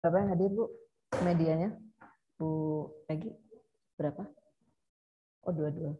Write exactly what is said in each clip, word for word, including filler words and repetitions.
Berapa yang hadir, Bu? Medianya? Bu Peggy? Berapa? Oh, dua-dua.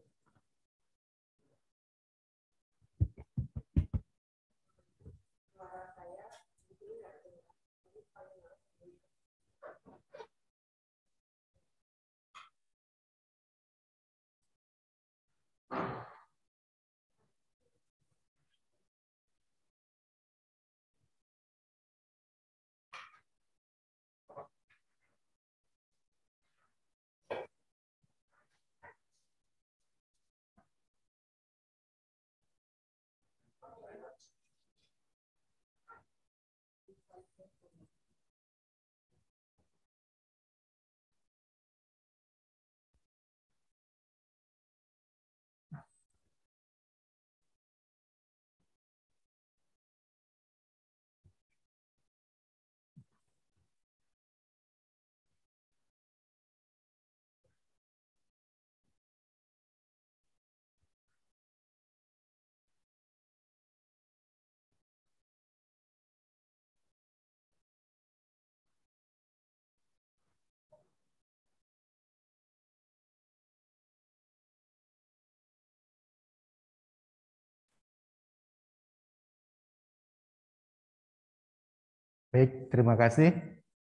Baik, terima kasih.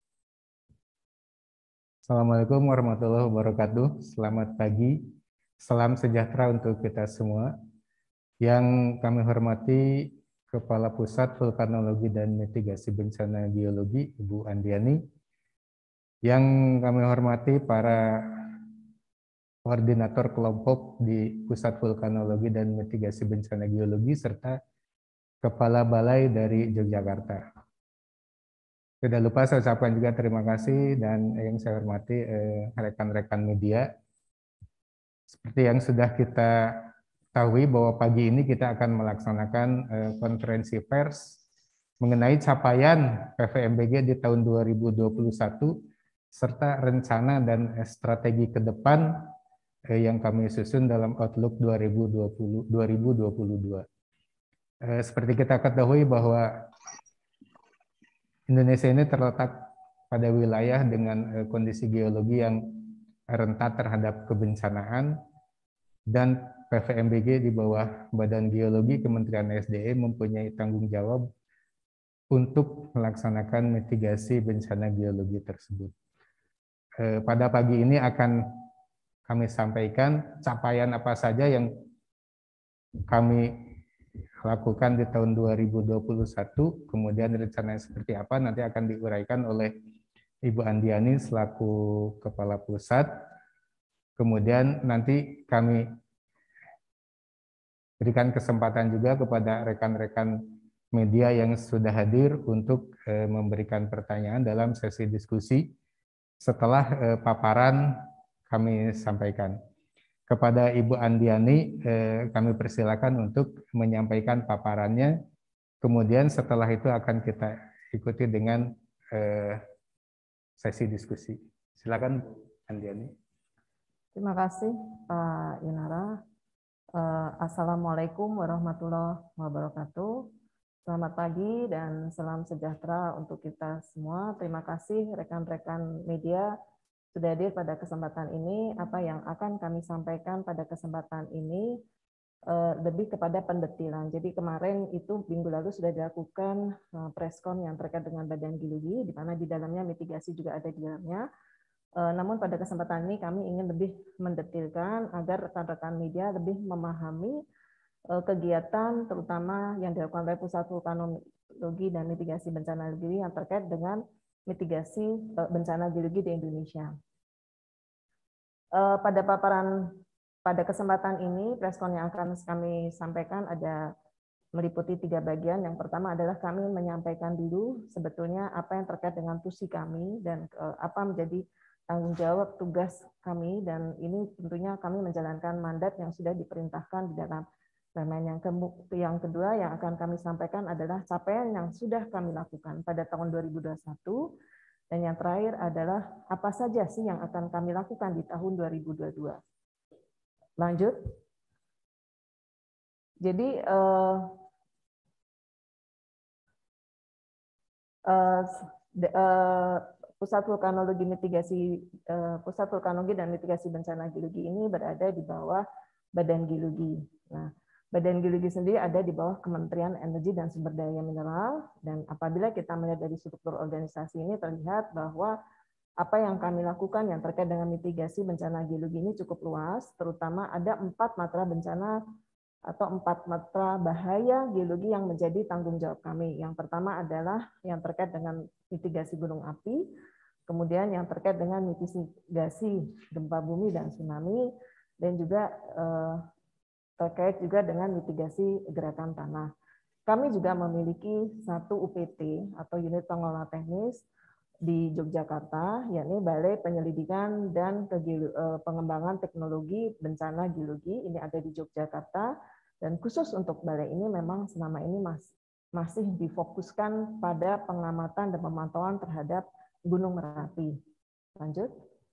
Assalamualaikum warahmatullahi wabarakatuh. Selamat pagi, salam sejahtera untuk kita semua. Yang kami hormati Kepala Pusat Vulkanologi dan Mitigasi Bencana Geologi, Ibu Andiani. Yang kami hormati para koordinator kelompok di Pusat Vulkanologi dan Mitigasi Bencana Geologi, serta Kepala Balai dari Yogyakarta. Tidak lupa saya ucapkan juga terima kasih dan yang saya hormati rekan-rekan eh, media. Seperti yang sudah kita ketahui bahwa pagi ini kita akan melaksanakan eh, konferensi pers mengenai capaian P V M B G di tahun dua ribu dua puluh satu serta rencana dan strategi ke depan eh, yang kami susun dalam Outlook dua ribu dua puluh, dua ribu dua puluh dua. Eh, seperti kita ketahui bahwa Indonesia ini terletak pada wilayah dengan eh, kondisi geologi yang rentan terhadap kebencanaan, dan P V M B G di bawah Badan Geologi Kementerian S D M mempunyai tanggung jawab untuk melaksanakan mitigasi bencana geologi tersebut. Eh, pada pagi ini akan kami sampaikan capaian apa saja yang kami lakukan di tahun dua ribu dua puluh satu, kemudian rencananya seperti apa nanti akan diuraikan oleh Ibu Andiani selaku Kepala Pusat. Kemudian nanti kami berikan kesempatan juga kepada rekan-rekan media yang sudah hadir untuk eh, memberikan pertanyaan dalam sesi diskusi setelah eh, paparan kami sampaikan. Kepada Ibu Andiani, eh, kami persilakan untuk menyampaikan paparannya. Kemudian setelah itu akan kita ikuti dengan eh, sesi diskusi. Silakan Bu Andiani. Terima kasih, Pak Yunara. Uh, Assalamualaikum warahmatullahi wabarakatuh. Selamat pagi dan salam sejahtera untuk kita semua. Terima kasih rekan-rekan media sudah hadir pada kesempatan ini. Apa yang akan kami sampaikan pada kesempatan ini uh, lebih kepada pendetilan. Jadi kemarin itu minggu lalu sudah dilakukan uh, preskon yang terkait dengan Badan Geologi, di mana di dalamnya mitigasi juga ada di dalamnya. Namun pada kesempatan ini kami ingin lebih mendetilkan agar rekan-rekan media lebih memahami kegiatan terutama yang dilakukan oleh Pusat Vulkanologi dan Mitigasi Bencana Geologi yang terkait dengan mitigasi bencana geologi di Indonesia. Pada paparan pada kesempatan ini, preskon yang akan kami sampaikan ada meliputi tiga bagian. Yang pertama adalah kami menyampaikan dulu sebetulnya apa yang terkait dengan tusi kami dan apa menjadi tanggung jawab tugas kami, dan ini tentunya kami menjalankan mandat yang sudah diperintahkan di dalam permen. Yang, ke, yang kedua yang akan kami sampaikan adalah capaian yang sudah kami lakukan pada tahun dua ribu dua puluh satu, dan yang terakhir adalah apa saja sih yang akan kami lakukan di tahun dua ribu dua puluh dua. Lanjut. Jadi eh, eh, de, eh, Pusat Vulkanologi Mitigasi Pusat Vulkanologi dan Mitigasi Bencana Geologi ini berada di bawah Badan Geologi. Nah, Badan Geologi sendiri ada di bawah Kementerian Energi dan Sumber Daya Mineral, dan apabila kita melihat dari struktur organisasi ini terlihat bahwa apa yang kami lakukan yang terkait dengan mitigasi bencana geologi ini cukup luas, terutama ada empat matra bencana atau empat matra bahaya geologi yang menjadi tanggung jawab kami. Yang pertama adalah yang terkait dengan mitigasi gunung api, kemudian yang terkait dengan mitigasi gempa bumi dan tsunami, dan juga eh, terkait juga dengan mitigasi gerakan tanah. Kami juga memiliki satu U P T atau unit pengelola teknis di Yogyakarta, yakni Balai Penyelidikan dan Pengembangan Teknologi Bencana Geologi. Ini ada di Yogyakarta, dan khusus untuk balai ini memang selama ini masih difokuskan pada pengamatan dan pemantauan terhadap Gunung Merapi. Lanjut.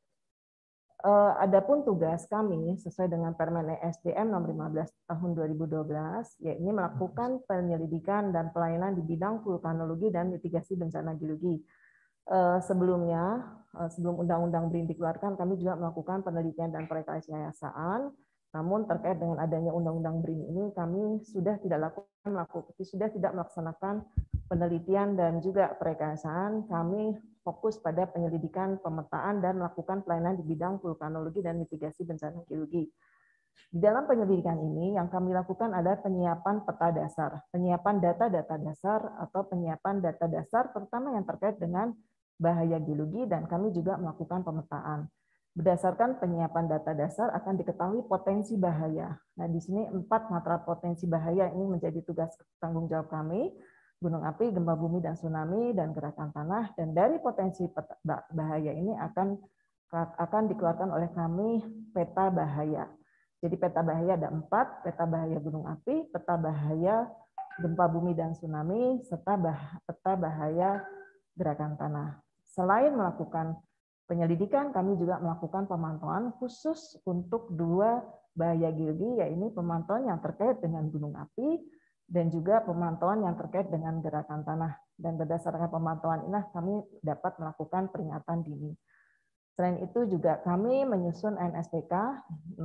Adapun tugas kami sesuai dengan Permen E S D M nomor lima belas tahun dua ribu dua belas, yaitu melakukan penyelidikan dan pelayanan di bidang vulkanologi dan mitigasi bencana geologi. Sebelumnya, sebelum Undang-Undang B R I N dikeluarkan, kami juga melakukan penelitian dan perekayasaan. Namun terkait dengan adanya Undang-Undang B R I N ini, kami sudah tidak lakukan, melakukan, sudah tidak melaksanakan penelitian dan juga perekayasaan. Kami fokus pada penyelidikan, pemetaan, dan melakukan pelayanan di bidang vulkanologi dan mitigasi bencana geologi. Di dalam penyelidikan ini, yang kami lakukan adalah penyiapan peta dasar, penyiapan data-data dasar atau penyiapan data dasar, terutama yang terkait dengan bahaya geologi, dan kami juga melakukan pemetaan. Berdasarkan penyiapan data dasar akan diketahui potensi bahaya. Nah, di sini empat matra potensi bahaya ini menjadi tugas tanggung jawab kami: gunung api, gempa bumi dan tsunami, dan gerakan tanah. Dan dari potensi bahaya ini akan akan dikeluarkan oleh kami peta bahaya. Jadi peta bahaya ada empat: peta bahaya gunung api, peta bahaya gempa bumi dan tsunami, serta bah peta bahaya gerakan tanah. Selain melakukan penyelidikan, kami juga melakukan pemantauan khusus untuk dua bahaya geologi, yaitu pemantauan yang terkait dengan gunung api dan juga pemantauan yang terkait dengan gerakan tanah. Dan berdasarkan pemantauan ini kami dapat melakukan peringatan dini. Selain itu juga kami menyusun N S P K,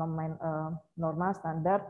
norma standar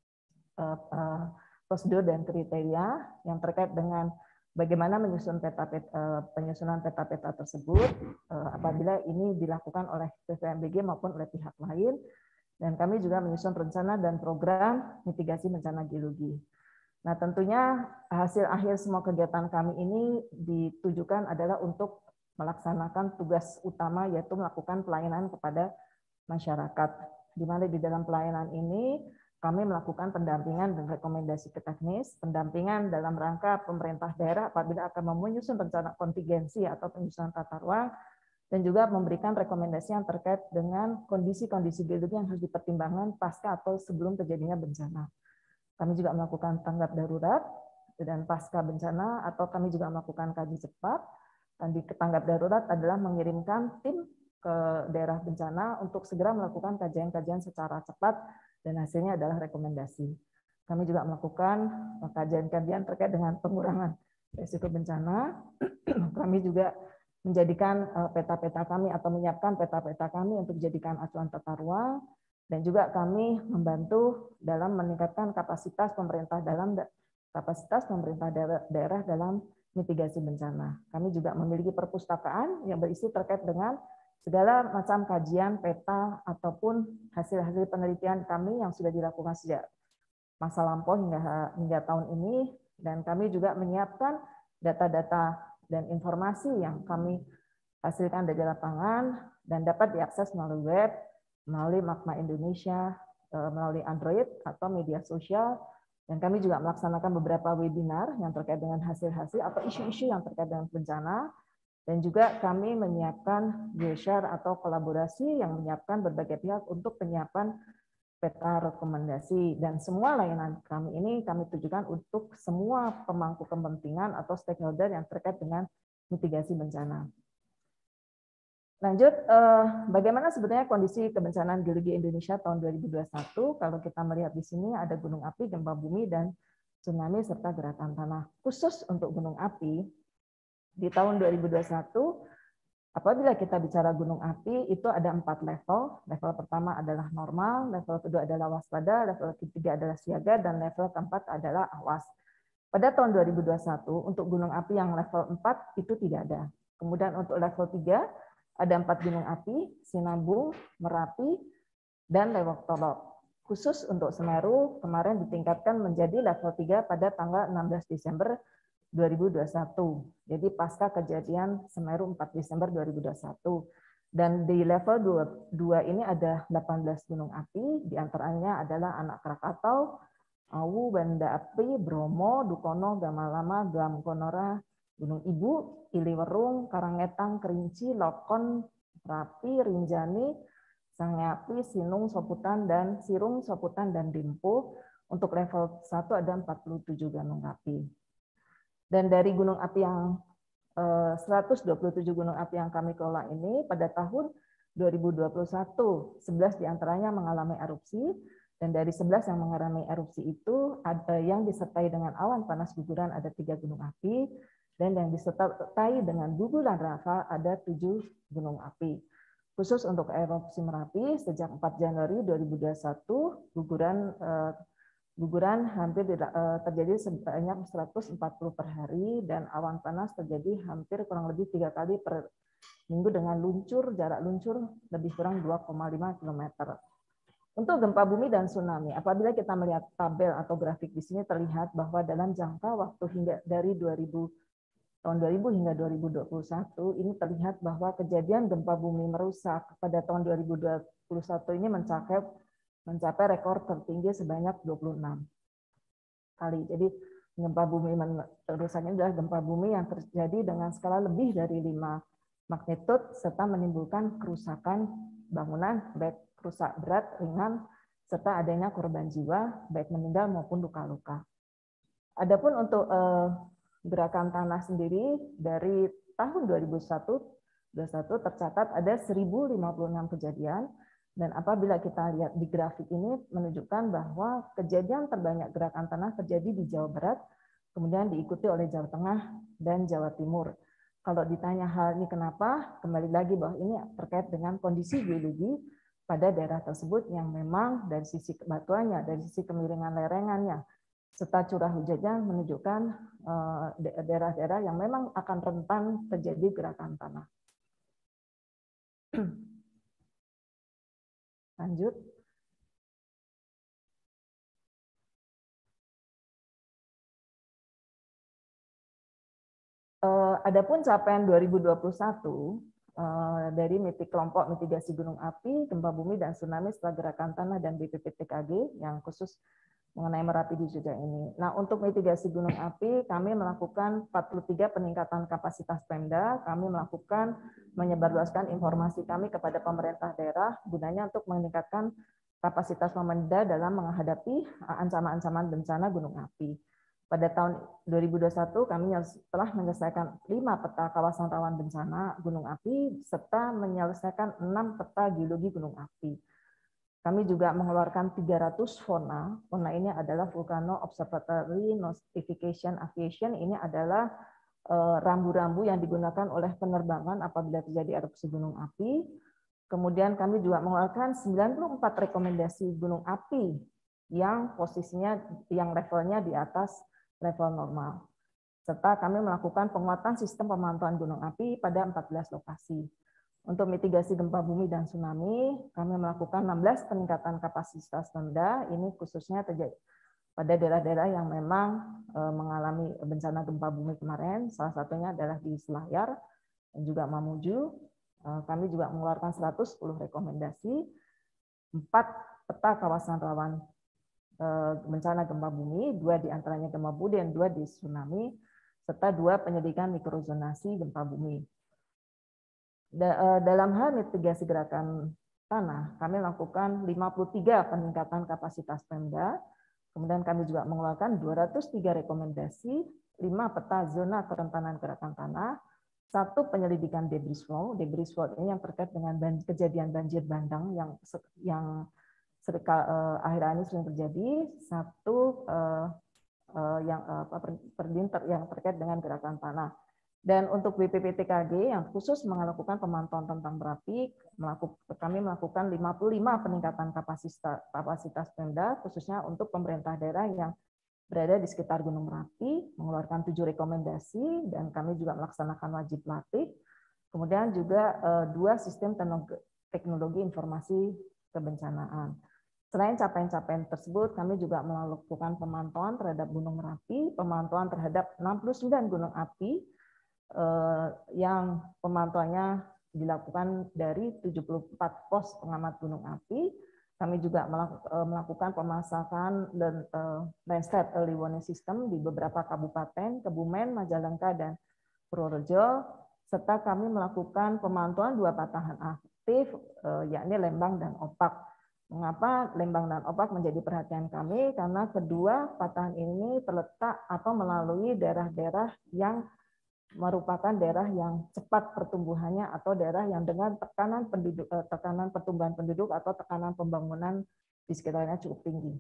prosedur dan kriteria yang terkait dengan bagaimana menyusun peta-peta, penyusunan peta-peta tersebut apabila ini dilakukan oleh P V M B G maupun oleh pihak lain, dan kami juga menyusun rencana dan program mitigasi bencana geologi. Nah, tentunya hasil akhir semua kegiatan kami ini ditujukan adalah untuk melaksanakan tugas utama, yaitu melakukan pelayanan kepada masyarakat. Di mana di dalam pelayanan ini kami melakukan pendampingan dan rekomendasi ke teknis, pendampingan dalam rangka pemerintah daerah apabila akan menyusun rencana kontingensi atau penyusunan tata ruang, dan juga memberikan rekomendasi yang terkait dengan kondisi-kondisi geologi yang harus dipertimbangkan pasca atau sebelum terjadinya bencana. Kami juga melakukan tanggap darurat dan pasca bencana, atau kami juga melakukan kaji cepat. Dan di tanggap darurat adalah mengirimkan tim ke daerah bencana untuk segera melakukan kajian-kajian secara cepat, dan hasilnya adalah rekomendasi. Kami juga melakukan kajian-kajian terkait dengan pengurangan risiko bencana. Kami juga menjadikan peta-peta kami atau menyiapkan peta-peta kami untuk dijadikan acuan tata ruang, dan juga kami membantu dalam meningkatkan kapasitas pemerintah dalam kapasitas pemerintah daerah dalam mitigasi bencana. Kami juga memiliki perpustakaan yang berisi terkait dengan segala macam kajian, peta, ataupun hasil-hasil penelitian kami yang sudah dilakukan sejak masa lampau hingga, hingga tahun ini. Dan kami juga menyiapkan data-data dan informasi yang kami hasilkan dari lapangan dan dapat diakses melalui web, melalui Magma Indonesia, melalui Android atau media sosial. Dan kami juga melaksanakan beberapa webinar yang terkait dengan hasil-hasil atau isu-isu yang terkait dengan bencana. Dan juga kami menyiapkan geoshare atau kolaborasi yang menyiapkan berbagai pihak untuk penyiapan peta rekomendasi. Dan semua layanan kami ini kami tujukan untuk semua pemangku kepentingan atau stakeholder yang terkait dengan mitigasi bencana. Lanjut, bagaimana sebetulnya kondisi kebencanaan geologi Indonesia tahun dua ribu dua puluh satu? Kalau kita melihat di sini ada gunung api, gempa bumi, dan tsunami, serta gerakan tanah. Khusus untuk gunung api, di tahun dua ribu dua puluh satu, Apabila kita bicara gunung api, itu ada empat level. Level pertama adalah normal, level kedua adalah waspada, level ketiga adalah siaga, dan level keempat adalah awas. Pada tahun dua ribu dua puluh satu, untuk gunung api yang level empat itu tidak ada. Kemudian untuk level tiga, ada empat gunung api, Sinabung, Merapi, dan Lewok Tolok. Khusus untuk Semeru, kemarin ditingkatkan menjadi level tiga pada tanggal enam belas Desember dua ribu dua puluh satu. Jadi pasca kejadian Semeru empat Desember dua ribu dua puluh satu. Dan di level dua ini ada delapan belas gunung api, diantaranya adalah Anak Krakatau, Awu, Banda Api, Bromo, Dukono, Gamalama, Gam Konora, Gunung Ibu, Iliwerung, Karangetang, Kerinci, Lokon, Rapi, Rinjani, Sangapi, Sinung, Soputan, dan Sirung, Soputan, dan Dimpu. Untuk level satu ada empat puluh tujuh gunung api. Dan dari gunung api yang seratus dua puluh tujuh gunung api yang kami kelola ini, pada tahun dua ribu dua puluh satu, sebelas diantaranya mengalami erupsi, dan dari sebelas yang mengalami erupsi itu, ada yang disertai dengan awan panas guguran ada tiga gunung api, dan yang disertai dengan guguran lava ada tujuh gunung api. Khusus untuk erupsi Merapi, sejak empat Januari dua ribu dua puluh satu, guguran eh, Guguran hampir terjadi sebanyak seratus empat puluh per hari, dan awan panas terjadi hampir kurang lebih tiga kali per minggu dengan luncur, jarak luncur lebih kurang dua koma lima kilometer. Untuk gempa bumi dan tsunami, apabila kita melihat tabel atau grafik di sini terlihat bahwa dalam jangka waktu hingga dari dua ribu, tahun dua ribu hingga dua ribu dua puluh satu, ini terlihat bahwa kejadian gempa bumi merusak pada tahun dua ribu dua puluh satu ini mencapai mencapai rekor tertinggi sebanyak dua puluh enam kali. Jadi gempa bumi merusaknya adalah gempa bumi yang terjadi dengan skala lebih dari lima magnitudo serta menimbulkan kerusakan bangunan, baik rusak berat, ringan, serta adanya korban jiwa, baik meninggal maupun luka-luka. Adapun untuk eh, gerakan tanah sendiri, dari tahun dua ribu dua puluh satu tercatat ada seribu lima puluh enam kejadian. Dan apabila kita lihat di grafik ini menunjukkan bahwa kejadian terbanyak gerakan tanah terjadi di Jawa Barat, kemudian diikuti oleh Jawa Tengah dan Jawa Timur. Kalau ditanya hal ini kenapa, kembali lagi bahwa ini terkait dengan kondisi geologi pada daerah tersebut yang memang dari sisi batuannya, dari sisi kemiringan lerengannya, serta curah hujannya menunjukkan daerah-daerah yang memang akan rentan terjadi gerakan tanah. Lanjut. Adapun capaian dua ribu dua puluh satu dari kelompok mitigasi gunung api, gempa bumi, dan tsunami setelah gerakan tanah dan B P P T K G yang khusus mengenai Merapi di Jogja ini. Nah, untuk mitigasi gunung api, kami melakukan empat puluh tiga peningkatan kapasitas Pemda, kami melakukan menyebarluaskan informasi kami kepada pemerintah daerah, gunanya untuk meningkatkan kapasitas Pemda dalam menghadapi ancaman-ancaman bencana gunung api. Pada tahun dua ribu dua puluh satu, kami telah menyelesaikan lima peta kawasan rawan bencana gunung api, serta menyelesaikan enam peta geologi gunung api. Kami juga mengeluarkan tiga ratus FONA. FONA ini adalah Volcano Observatory Notification Aviation. Ini adalah rambu-rambu yang digunakan oleh penerbangan apabila terjadi erupsi gunung api. Kemudian kami juga mengeluarkan sembilan puluh empat rekomendasi gunung api yang posisinya, yang levelnya di atas level normal. Serta kami melakukan penguatan sistem pemantauan gunung api pada empat belas lokasi. Untuk mitigasi gempa bumi dan tsunami, kami melakukan enam belas peningkatan kapasitas Pemda, ini khususnya terjadi pada daerah-daerah yang memang mengalami bencana gempa bumi kemarin, salah satunya adalah di Selayar dan juga Mamuju. Kami juga mengeluarkan seratus sepuluh rekomendasi, empat peta kawasan rawan bencana gempa bumi, dua diantaranya gempa bumi dan dua di tsunami, serta dua penyelidikan mikrozonasi gempa bumi. Dalam hal mitigasi gerakan tanah, kami lakukan lima puluh tiga peningkatan kapasitas Pemda, kemudian kami juga mengeluarkan dua ratus tiga rekomendasi, lima peta zona kerentanan gerakan tanah, satu penyelidikan debris flow. Debris flow ini yang terkait dengan kejadian banjir bandang yang yang akhir-akhir ini sering terjadi, satu uh, uh, yang uh, perdinter yang terkait dengan gerakan tanah. Dan untuk B P P T K G yang khusus melakukan pemantauan tentang Merapi, melakukan, kami melakukan lima puluh lima peningkatan kapasitas, kapasitas Pemda, khususnya untuk pemerintah daerah yang berada di sekitar Gunung Merapi, mengeluarkan tujuh rekomendasi, dan kami juga melaksanakan wajib latih. Kemudian juga eh, dua sistem teknologi informasi kebencanaan. Selain capaian-capaian tersebut, kami juga melakukan pemantauan terhadap Gunung Merapi, pemantauan terhadap enam puluh sembilan gunung api, eh, yang pemantauannya dilakukan dari tujuh puluh empat pos pengamat gunung api. Kami juga melakukan pemasakan dan uh, landscape early warning system di beberapa kabupaten, Kebumen, Majalengka, dan Purworejo, serta kami melakukan pemantauan dua patahan aktif, uh, yakni Lembang dan Opak. Mengapa Lembang dan Opak menjadi perhatian kami? Karena kedua patahan ini terletak atau melalui daerah-daerah yang merupakan daerah yang cepat pertumbuhannya atau daerah yang dengan tekanan penduduk, tekanan pertumbuhan penduduk atau tekanan pembangunan di sekitarnya cukup tinggi.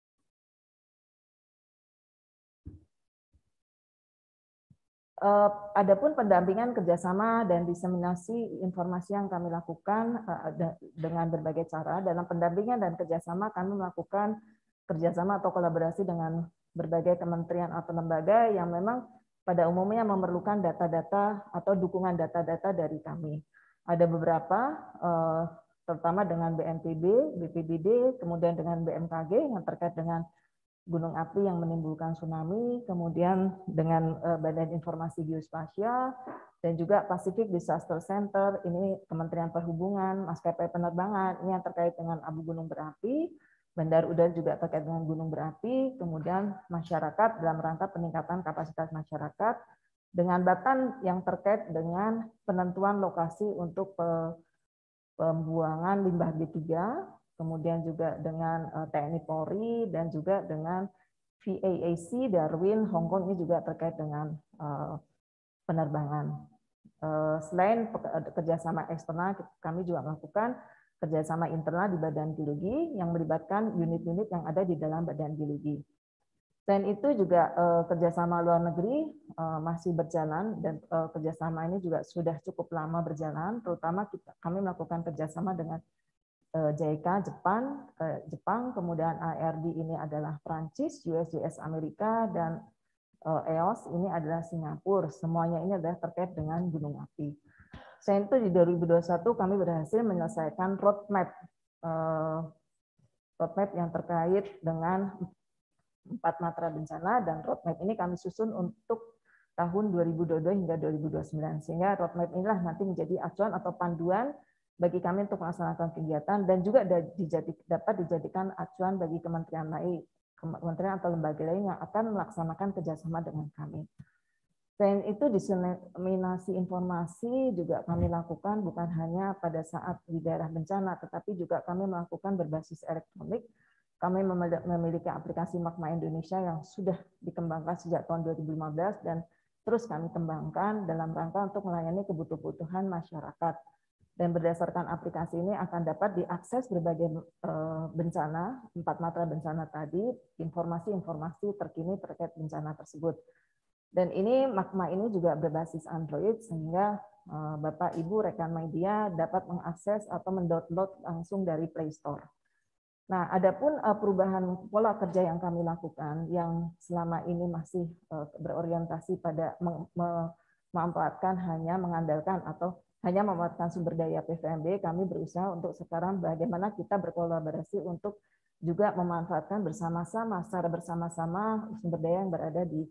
Adapun pendampingan kerjasama dan diseminasi informasi yang kami lakukan dengan berbagai cara. Dalam pendampingan dan kerjasama kami melakukan kerjasama atau kolaborasi dengan berbagai kementerian atau lembaga yang memang pada umumnya memerlukan data-data atau dukungan data-data dari kami. Ada beberapa, terutama dengan B N P B, B P B D, kemudian dengan B M K G yang terkait dengan gunung api yang menimbulkan tsunami, kemudian dengan Badan Informasi Geospasial, dan juga Pacific Disaster Center, ini Kementerian Perhubungan, maskapai penerbangan, ini yang terkait dengan abu gunung berapi, bandar udara juga terkait dengan gunung berapi, kemudian masyarakat dalam rangka peningkatan kapasitas masyarakat, dengan Batan yang terkait dengan penentuan lokasi untuk pembuangan limbah B tiga, kemudian juga dengan T N I Polri, dan juga dengan V A A C, Darwin, Hong Kong, ini juga terkait dengan penerbangan. Selain kerjasama eksternal, kami juga melakukan kerjasama internal di Badan Geologi yang melibatkan unit-unit yang ada di dalam Badan Geologi. Selain itu juga eh, kerjasama luar negeri eh, masih berjalan, dan eh, kerjasama ini juga sudah cukup lama berjalan, terutama kita, kami melakukan kerjasama dengan eh, J I C A Jepang, eh, Jepang, kemudian A R D ini adalah Prancis, U S G S Amerika, dan eh, E O S ini adalah Singapura. Semuanya ini adalah terkait dengan gunung api. Selain itu di dua ribu dua puluh satu kami berhasil menyelesaikan roadmap eh, roadmap yang terkait dengan empat matra bencana, dan roadmap ini kami susun untuk tahun dua ribu dua puluh dua hingga dua ribu dua puluh sembilan, sehingga roadmap inilah nanti menjadi acuan atau panduan bagi kami untuk melaksanakan kegiatan, dan juga dapat dijadikan acuan bagi kementerian lain, kementerian atau lembaga lain yang akan melaksanakan kerjasama dengan kami. Selain itu, diseminasi informasi juga kami lakukan bukan hanya pada saat di daerah bencana, tetapi juga kami melakukan berbasis elektronik. Kami memiliki aplikasi Magma Indonesia yang sudah dikembangkan sejak tahun dua ribu lima belas dan terus kami kembangkan dalam rangka untuk melayani kebutuhan masyarakat. Dan berdasarkan aplikasi ini akan dapat diakses berbagai bencana, empat matra bencana tadi, informasi-informasi terkini terkait bencana tersebut. Dan ini Magma ini juga berbasis Android, sehingga Bapak Ibu rekan media dapat mengakses atau mendownload langsung dari Play Store. Nah, adapun perubahan pola kerja yang kami lakukan, yang selama ini masih berorientasi pada memanfaatkan hanya mengandalkan atau hanya memanfaatkan sumber daya P V M B, kami berusaha untuk sekarang bagaimana kita berkolaborasi untuk juga memanfaatkan bersama-sama, secara bersama-sama sumber daya yang berada di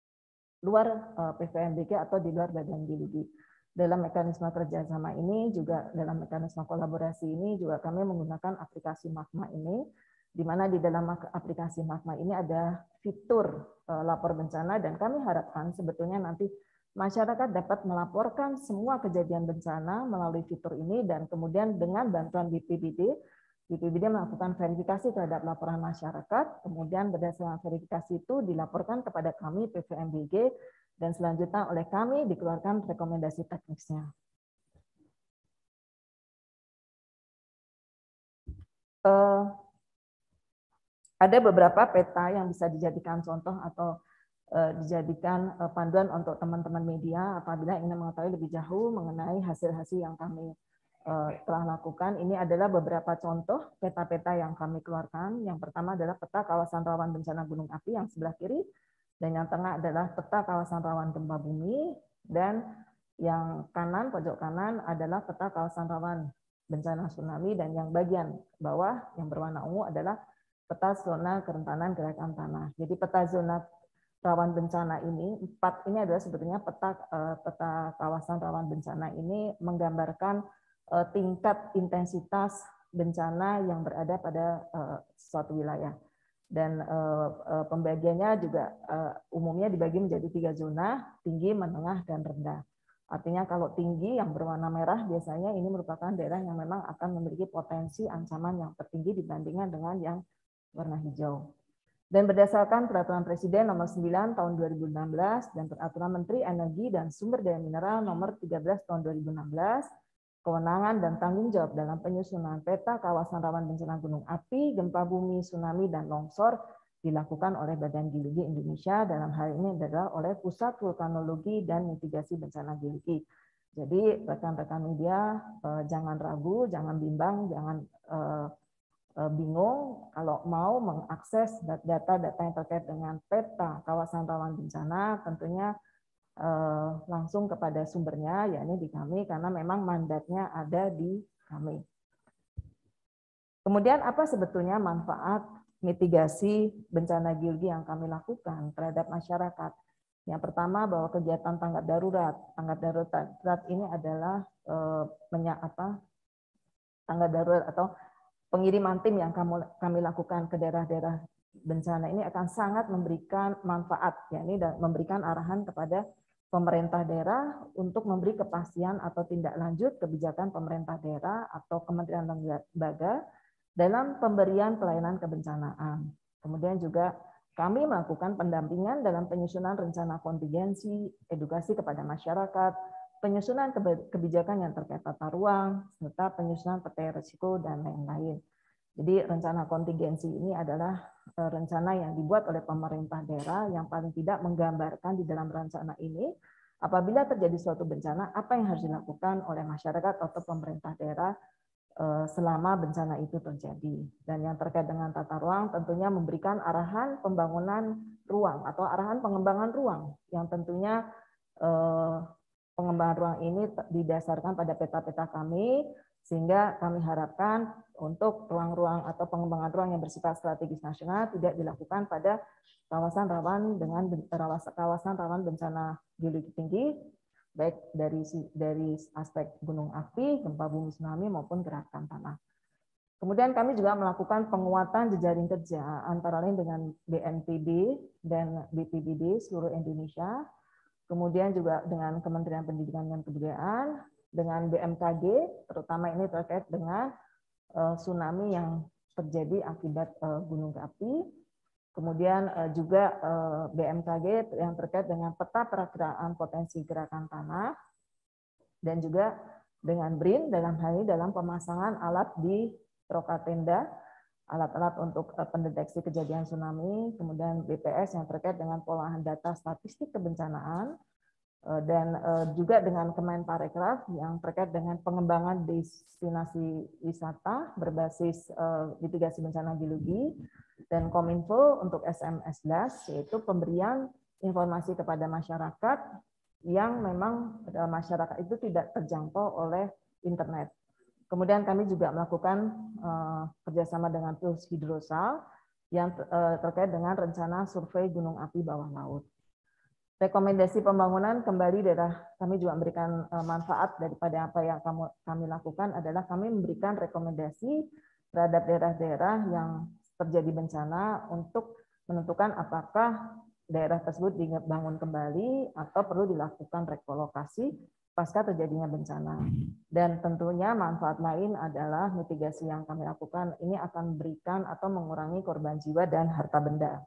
luar P V M B G atau di luar Badan Geologi. Dalam mekanisme kerjasama ini juga dalam mekanisme kolaborasi ini juga kami menggunakan aplikasi Magma ini, di mana di dalam aplikasi Magma ini ada fitur lapor bencana, dan kami harapkan sebetulnya nanti masyarakat dapat melaporkan semua kejadian bencana melalui fitur ini, dan kemudian dengan bantuan B P B D, B P B D melakukan verifikasi terhadap laporan masyarakat, kemudian berdasarkan verifikasi itu dilaporkan kepada kami P V M B G, dan selanjutnya oleh kami dikeluarkan rekomendasi teknisnya. Uh, ada beberapa peta yang bisa dijadikan contoh atau dijadikan panduan untuk teman-teman media apabila ingin mengetahui lebih jauh mengenai hasil-hasil yang kami telah lakukan. Ini adalah beberapa contoh peta-peta yang kami keluarkan. Yang pertama adalah peta kawasan rawan bencana gunung api yang sebelah kiri, dan yang tengah adalah peta kawasan rawan gempa bumi, dan yang kanan, pojok kanan adalah peta kawasan rawan bencana tsunami, dan yang bagian bawah yang berwarna ungu adalah peta zona kerentanan gerakan tanah. Jadi peta zona rawan bencana ini, empat ini adalah sebetulnya peta peta kawasan rawan bencana ini menggambarkan tingkat intensitas bencana yang berada pada suatu wilayah. Dan pembagiannya juga umumnya dibagi menjadi tiga zona, tinggi, menengah, dan rendah. Artinya kalau tinggi yang berwarna merah biasanya ini merupakan daerah yang memang akan memiliki potensi ancaman yang tertinggi dibandingkan dengan yang warna hijau. Dan berdasarkan Peraturan Presiden Nomor sembilan Tahun dua ribu enam belas dan Peraturan Menteri Energi dan Sumber Daya Mineral Nomor tiga belas Tahun dua ribu enam belas, kewenangan dan tanggung jawab dalam penyusunan peta kawasan rawan bencana gunung api, gempa bumi, tsunami, dan longsor dilakukan oleh Badan Geologi Indonesia. Dalam hal ini adalah oleh Pusat Vulkanologi dan Mitigasi Bencana Geologi. Jadi rekan-rekan media eh, jangan ragu, jangan bimbang, jangan eh, bingung kalau mau mengakses data-data yang terkait dengan peta kawasan rawan bencana, tentunya eh, langsung kepada sumbernya, yakni di kami, karena memang mandatnya ada di kami. Kemudian apa sebetulnya manfaat mitigasi bencana geologi yang kami lakukan terhadap masyarakat? Yang pertama, bahwa kegiatan tanggap darurat. Tanggap darurat ini adalah eh, menya, apa, tanggap darurat atau pengiriman tim yang kami lakukan ke daerah-daerah bencana ini akan sangat memberikan manfaat, yakni dan memberikan arahan kepada pemerintah daerah untuk memberi kepastian atau tindak lanjut kebijakan pemerintah daerah atau kementerian lembaga dalam pemberian pelayanan kebencanaan. Kemudian juga kami melakukan pendampingan dalam penyusunan rencana kontingensi, edukasi kepada masyarakat, penyusunan kebijakan yang terkait tata ruang, serta penyusunan peta risiko, dan lain-lain. Jadi rencana kontingensi ini adalah rencana yang dibuat oleh pemerintah daerah yang paling tidak menggambarkan di dalam rencana ini apabila terjadi suatu bencana, apa yang harus dilakukan oleh masyarakat atau pemerintah daerah selama bencana itu terjadi. Dan yang terkait dengan tata ruang tentunya memberikan arahan pembangunan ruang atau arahan pengembangan ruang yang tentunya eh, pengembangan ruang ini didasarkan pada peta-peta kami, sehingga kami harapkan untuk ruang-ruang atau pengembangan ruang yang bersifat strategis nasional tidak dilakukan pada kawasan rawan dengan kawasan rawan bencana geologi tinggi, baik dari dari aspek gunung api, gempa bumi, tsunami maupun gerakan tanah. Kemudian kami juga melakukan penguatan jejaring kerja antara lain dengan B N P B dan B P B D seluruh Indonesia. Kemudian juga dengan Kementerian Pendidikan dan Kebudayaan, dengan B M K G, terutama ini terkait dengan uh, tsunami yang terjadi akibat uh, gunung api. Kemudian uh, juga uh, B M K G yang terkait dengan peta perakiraan potensi gerakan tanah, dan juga dengan B R I N dalam hal ini dalam pemasangan alat di Prokatenda, alat-alat untuk uh, pendeteksi kejadian tsunami, kemudian B P S yang terkait dengan pengolahan data statistik kebencanaan, dan juga dengan Kemenparekraf yang terkait dengan pengembangan destinasi wisata berbasis mitigasi bencana geologi, dan Kominfo untuk S M S das, yaitu pemberian informasi kepada masyarakat yang memang masyarakat itu tidak terjangkau oleh internet. Kemudian kami juga melakukan kerjasama dengan Puls Hidrosal yang terkait dengan rencana survei gunung api bawah laut. Rekomendasi pembangunan kembali daerah kami juga memberikan manfaat daripada apa yang kami, kami lakukan adalah kami memberikan rekomendasi terhadap daerah-daerah yang terjadi bencana untuk menentukan apakah daerah tersebut dibangun kembali atau perlu dilakukan rekolokasi pasca terjadinya bencana. Dan tentunya manfaat lain adalah mitigasi yang kami lakukan ini akan memberikan atau mengurangi korban jiwa dan harta benda.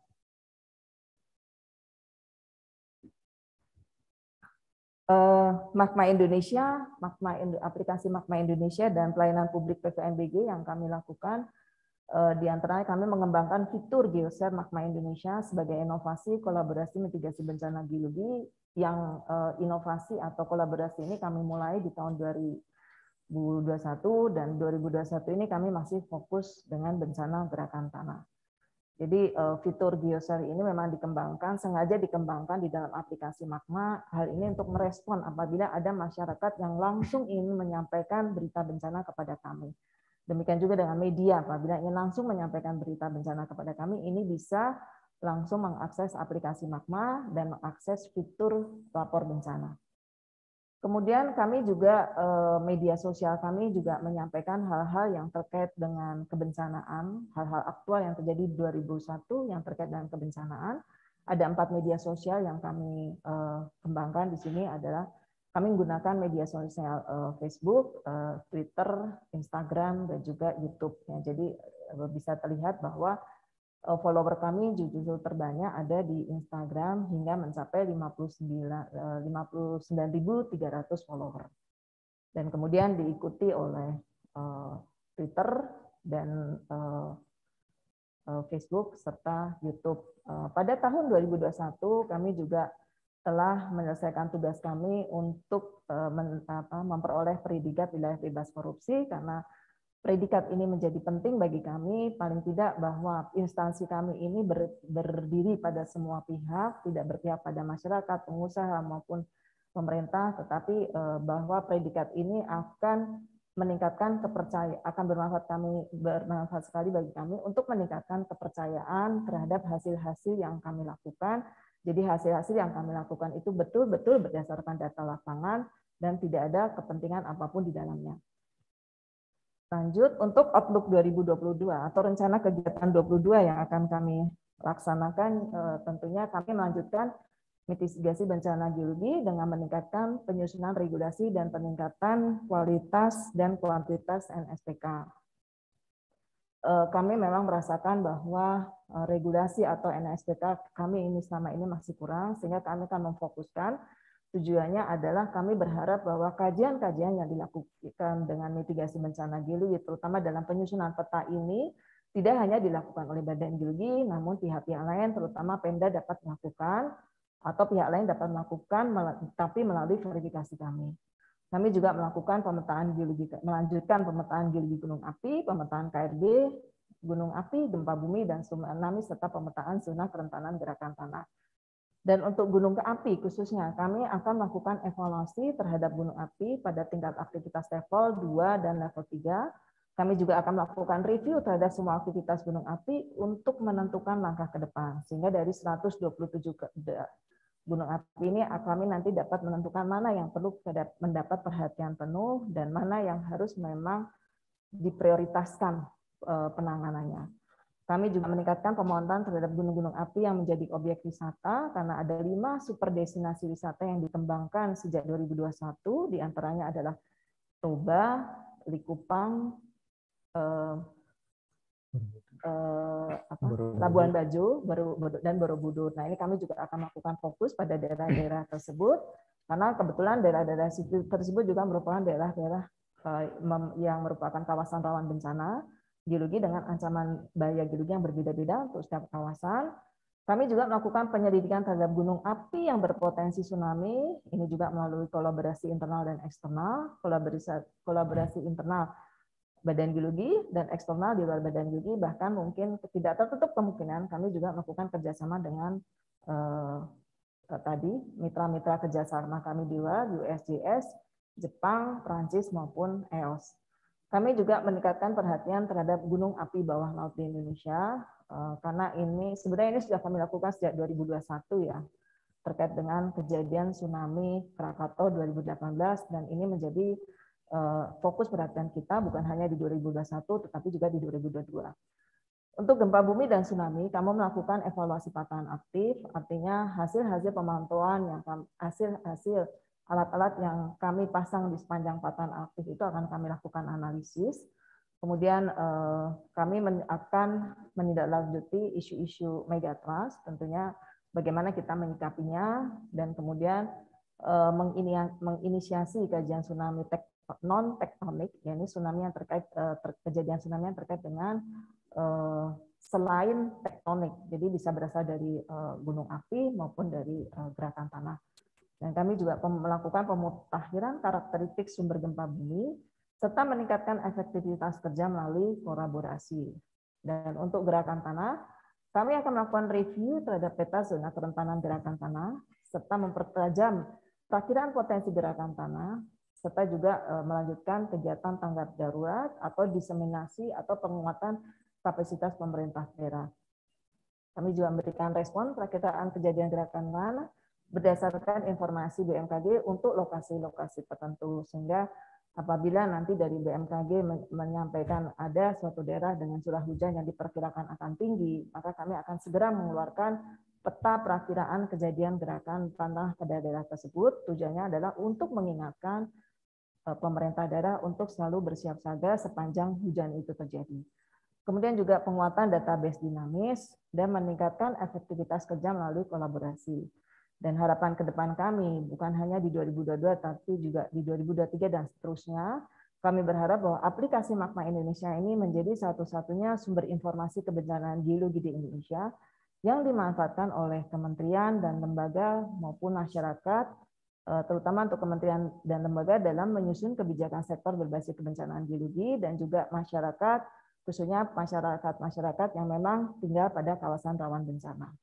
Magma Indonesia, Magma aplikasi Magma Indonesia dan pelayanan publik P V M B G yang kami lakukan Di antaranya kami mengembangkan fitur GeoShare Magma Indonesia sebagai inovasi kolaborasi mitigasi bencana geologi yang inovasi atau kolaborasi ini kami mulai di tahun dua ribu dua puluh satu dan dua ribu dua puluh satu ini kami masih fokus dengan bencana gerakan tanah. Jadi fitur GeoShare ini memang dikembangkan, sengaja dikembangkan di dalam aplikasi Magma. Hal ini untuk merespon apabila ada masyarakat yang langsung ingin menyampaikan berita bencana kepada kami. Demikian juga dengan media, apabila ingin langsung menyampaikan berita bencana kepada kami, ini bisa langsung mengakses aplikasi Magma dan mengakses fitur lapor bencana. Kemudian kami juga, media sosial kami juga menyampaikan hal-hal yang terkait dengan kebencanaan, hal-hal aktual yang terjadi di dua ribu satu yang terkait dengan kebencanaan. Ada empat media sosial yang kami kembangkan di sini adalah kami menggunakan media sosial Facebook, Twitter, Instagram, dan juga YouTube. Ya, jadi bisa terlihat bahwa follower kami justru terbanyak ada di Instagram hingga mencapai lima puluh sembilan ribu tiga ratus follower. Dan kemudian diikuti oleh Twitter dan Facebook serta YouTube. Pada tahun dua ribu dua puluh satu kami juga telah menyelesaikan tugas kami untuk memperoleh predikat wilayah bebas korupsi karena predikat ini menjadi penting bagi kami, paling tidak bahwa instansi kami ini ber, berdiri pada semua pihak, tidak berpihak pada masyarakat, pengusaha maupun pemerintah, tetapi bahwa predikat ini akan meningkatkan kepercayaan, akan bermanfaat kami bermanfaat sekali bagi kami untuk meningkatkan kepercayaan terhadap hasil-hasil yang kami lakukan. Jadi hasil-hasil yang kami lakukan itu betul-betul berdasarkan data lapangan dan tidak ada kepentingan apapun di dalamnya. Lanjut, untuk Outlook dua ribu dua puluh dua atau rencana kegiatan dua puluh dua yang akan kami laksanakan, tentunya kami melanjutkan mitigasi bencana geologi dengan meningkatkan penyusunan regulasi dan peningkatan kualitas dan kuantitas N S P K. Kami memang merasakan bahwa regulasi atau N S P K kami ini selama ini masih kurang, sehingga kami akan memfokuskan. Tujuannya adalah kami berharap bahwa kajian-kajian yang dilakukan dengan mitigasi bencana geologi, terutama dalam penyusunan peta ini, tidak hanya dilakukan oleh Badan Geologi, namun pihak-pihak lain, terutama Pemda dapat melakukan, atau pihak lain dapat melakukan, tapi melalui verifikasi kami. Kami juga melakukan pemetaan geologi, melanjutkan pemetaan geologi gunung api, pemetaan K R D, gunung api, gempa bumi, dan tsunami, serta pemetaan zona kerentanan gerakan tanah. Dan untuk gunung api khususnya, kami akan melakukan evaluasi terhadap gunung api pada tingkat aktivitas level dua dan level tiga. Kami juga akan melakukan review terhadap semua aktivitas gunung api untuk menentukan langkah ke depan. Sehingga dari seratus dua puluh tujuh gunung api ini kami nanti dapat menentukan mana yang perlu mendapat perhatian penuh dan mana yang harus memang diprioritaskan penanganannya. Kami juga meningkatkan pemantauan terhadap gunung-gunung api yang menjadi objek wisata karena ada lima super destinasi wisata yang dikembangkan sejak dua ribu dua puluh satu, diantaranya adalah Toba, Likupang, eh, eh, apa, Labuan Bajo, dan Borobudur. Nah, ini kami juga akan melakukan fokus pada daerah-daerah tersebut karena kebetulan daerah-daerah tersebut juga merupakan daerah-daerah yang merupakan kawasan rawan bencana geologi dengan ancaman bahaya geologi yang berbeda-beda untuk setiap kawasan. Kami juga melakukan penyelidikan terhadap gunung api yang berpotensi tsunami, ini juga melalui kolaborasi internal dan eksternal, kolaborasi, kolaborasi internal Badan Geologi dan eksternal di luar Badan Geologi, bahkan mungkin tidak tertutup kemungkinan kami juga melakukan kerjasama dengan eh, tadi mitra-mitra kerjasama kami di luar, U S G S, Jepang, Prancis maupun E O S. Kami juga meningkatkan perhatian terhadap gunung api bawah laut di Indonesia, karena ini sebenarnya ini sudah kami lakukan sejak dua ribu dua puluh satu ya, terkait dengan kejadian tsunami Krakatau dua ribu delapan belas, dan ini menjadi fokus perhatian kita bukan hanya di dua ribu dua puluh satu, tetapi juga di dua ribu dua puluh dua. Untuk gempa bumi dan tsunami, kami melakukan evaluasi patahan aktif, artinya hasil-hasil pemantauan yang hasil-hasil alat-alat yang kami pasang di sepanjang patahan aktif itu akan kami lakukan analisis. Kemudian eh, kami men akan menindaklanjuti isu-isu megatrust, tentunya bagaimana kita menyikapinya, dan kemudian eh, menginisiasi kajian tsunami non tektonik, yakni tsunami yang terkait eh, ter kejadian tsunami yang terkait dengan uh, selain tektonik, jadi bisa berasal dari uh, gunung api maupun dari uh, gerakan tanah. Dan kami juga melakukan pemutakhiran karakteristik sumber gempa bumi serta meningkatkan efektivitas kerja melalui kolaborasi. Dan untuk gerakan tanah, kami akan melakukan review terhadap peta zona kerentanan gerakan tanah serta mempertajam perakiraan potensi gerakan tanah serta juga melanjutkan kegiatan tanggap darurat atau diseminasi atau penguatan kapasitas pemerintah daerah. Kami juga memberikan respon perakiraan kejadian gerakan tanah berdasarkan informasi B M K G untuk lokasi-lokasi tertentu, sehingga apabila nanti dari B M K G menyampaikan ada suatu daerah dengan curah hujan yang diperkirakan akan tinggi, maka kami akan segera mengeluarkan peta perakiraan kejadian gerakan tanah pada daerah tersebut. Tujuannya adalah untuk mengingatkan pemerintah daerah untuk selalu bersiap siaga sepanjang hujan itu terjadi. Kemudian juga penguatan database dinamis dan meningkatkan efektivitas kerja melalui kolaborasi. Dan harapan ke depan kami bukan hanya di dua ribu dua puluh dua tapi juga di dua ribu dua puluh tiga dan seterusnya, kami berharap bahwa aplikasi Magma Indonesia ini menjadi satu-satunya sumber informasi kebencanaan geologi di Indonesia yang dimanfaatkan oleh kementerian dan lembaga maupun masyarakat, terutama untuk kementerian dan lembaga dalam menyusun kebijakan sektor berbasis kebencanaan geologi dan juga masyarakat, khususnya masyarakat-masyarakat yang memang tinggal pada kawasan rawan bencana.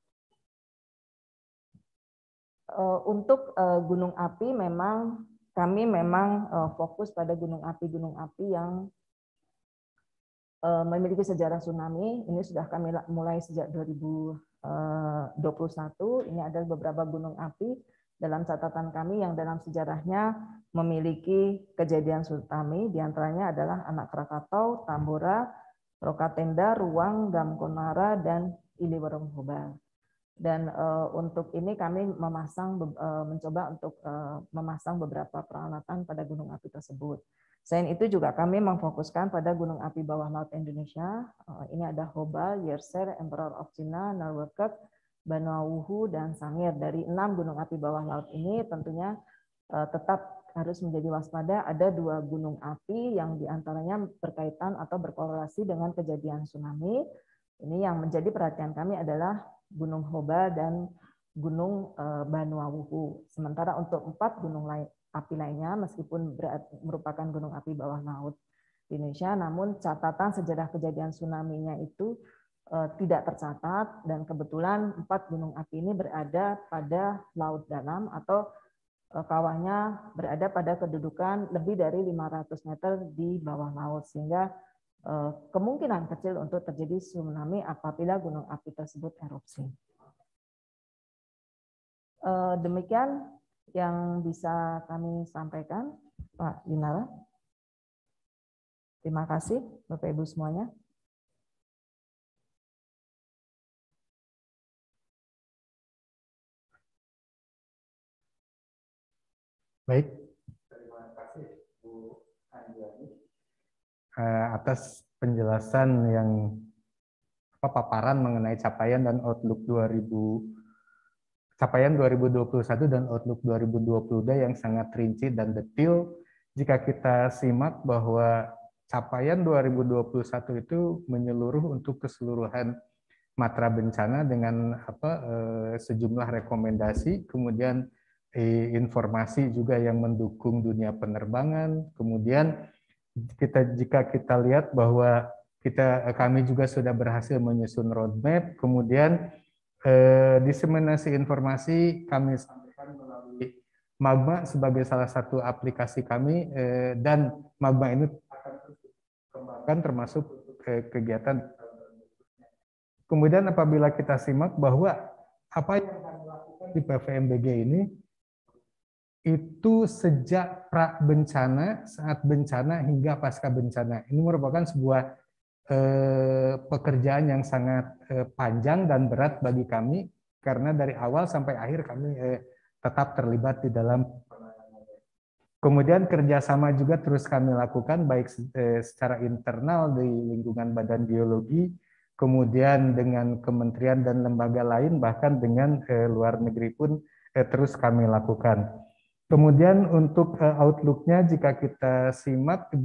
Untuk gunung api memang kami memang fokus pada gunung api-gunung api yang memiliki sejarah tsunami. Ini sudah kami mulai sejak dua ribu dua puluh satu. Ini adalah beberapa gunung api dalam catatan kami yang dalam sejarahnya memiliki kejadian tsunami. Di antaranya adalah Anak Krakatau, Tambora, Rokatenda, Ruang, Gamkonara, dan Iliwerung Hobal. Dan uh, untuk ini kami memasang uh, mencoba untuk uh, memasang beberapa peralatan pada gunung api tersebut. Selain itu juga kami memfokuskan pada gunung api bawah laut Indonesia. Uh, ini ada Hobal, Yerser, Emperor of China, Narwekek, Banua-Wuhu, dan Sangir. Dari enam gunung api bawah laut ini tentunya uh, tetap harus menjadi waspada. Ada dua gunung api yang diantaranya berkaitan atau berkorelasi dengan kejadian tsunami. Ini yang menjadi perhatian kami adalah Gunung Hobal dan Gunung Banua-Wuhu. Sementara untuk empat gunung lain, api lainnya, meskipun berat, merupakan gunung api bawah laut di Indonesia, namun catatan sejarah kejadian tsunami-nya itu uh, tidak tercatat, dan kebetulan empat gunung api ini berada pada laut dalam atau uh, kawahnya berada pada kedudukan lebih dari lima ratus meter di bawah laut, sehingga kemungkinan kecil untuk terjadi tsunami apabila gunung api tersebut erupsi. Demikian yang bisa kami sampaikan, Pak Yunara. Terima kasih, Bapak Ibu semuanya. Baik, terima kasih Bu Anjani atas penjelasan yang apa, paparan mengenai capaian dan outlook dua ribu capaian dua ribu dua puluh satu dan outlook dua ribu dua puluh dua yang sangat rinci dan detail. Jika kita simak bahwa capaian dua ribu dua puluh satu itu menyeluruh untuk keseluruhan matra bencana dengan apa eh, sejumlah rekomendasi, kemudian eh, informasi juga yang mendukung dunia penerbangan, kemudian kita jika kita lihat bahwa kita kami juga sudah berhasil menyusun roadmap, kemudian eh, diseminasi informasi kami sampaikan melalui Magma sebagai salah satu aplikasi kami, eh, dan Magma ini akan dikembangkan termasuk eh, kegiatan. Kemudian apabila kita simak bahwa apa yang kami lakukan di P V M B G ini itu sejak pra bencana, saat bencana hingga pasca bencana. Ini merupakan sebuah eh, pekerjaan yang sangat eh, panjang dan berat bagi kami karena dari awal sampai akhir kami eh, tetap terlibat di dalam. Kemudian kerjasama juga terus kami lakukan baik eh, secara internal di lingkungan Badan Geologi, kemudian dengan kementerian dan lembaga lain, bahkan dengan eh, luar negeri pun eh, terus kami lakukan. Kemudian untuk uh, outlook-nya jika kita simak Ibu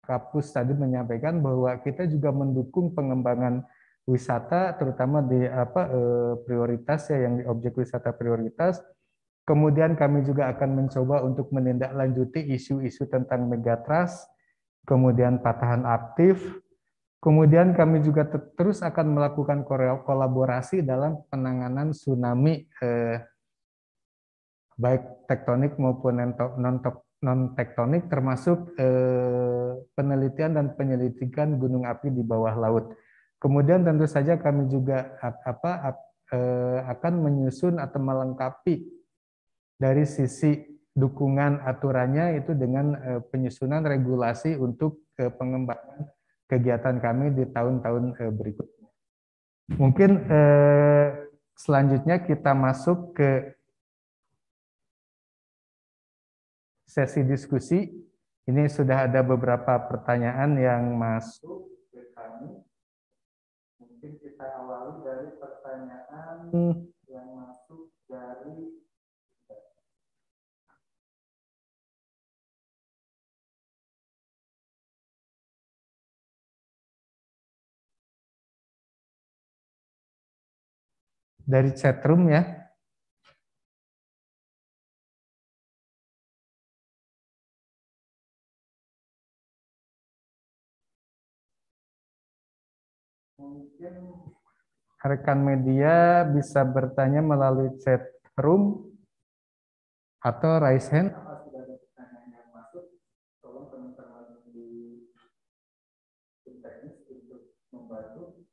Kapus tadi menyampaikan bahwa kita juga mendukung pengembangan wisata, terutama di apa eh, prioritas ya, yang di objek wisata prioritas. Kemudian kami juga akan mencoba untuk menindaklanjuti isu-isu tentang megatrust, kemudian patahan aktif. Kemudian kami juga terus akan melakukan kolaborasi dalam penanganan tsunami eh, baik tektonik maupun non tektonik, termasuk eh, penelitian dan penyelidikan gunung api di bawah laut. Kemudian tentu saja kami juga apa eh, akan menyusun atau melengkapi dari sisi dukungan aturannya itu dengan eh, penyusunan regulasi untuk eh, pengembangan kegiatan kami di tahun-tahun eh, berikutnya. Mungkin eh, selanjutnya kita masuk ke sesi diskusi. Ini sudah ada beberapa pertanyaan yang masuk ke kami. Mungkin kita awali dari pertanyaan yang masuk dari dari chatroom ya. Mungkin rekan media bisa bertanya melalui chat room atau raise hand. Apa sudah ada pertanyaan yang masuk? Tolong teman-teman di tim teknis untuk membantu.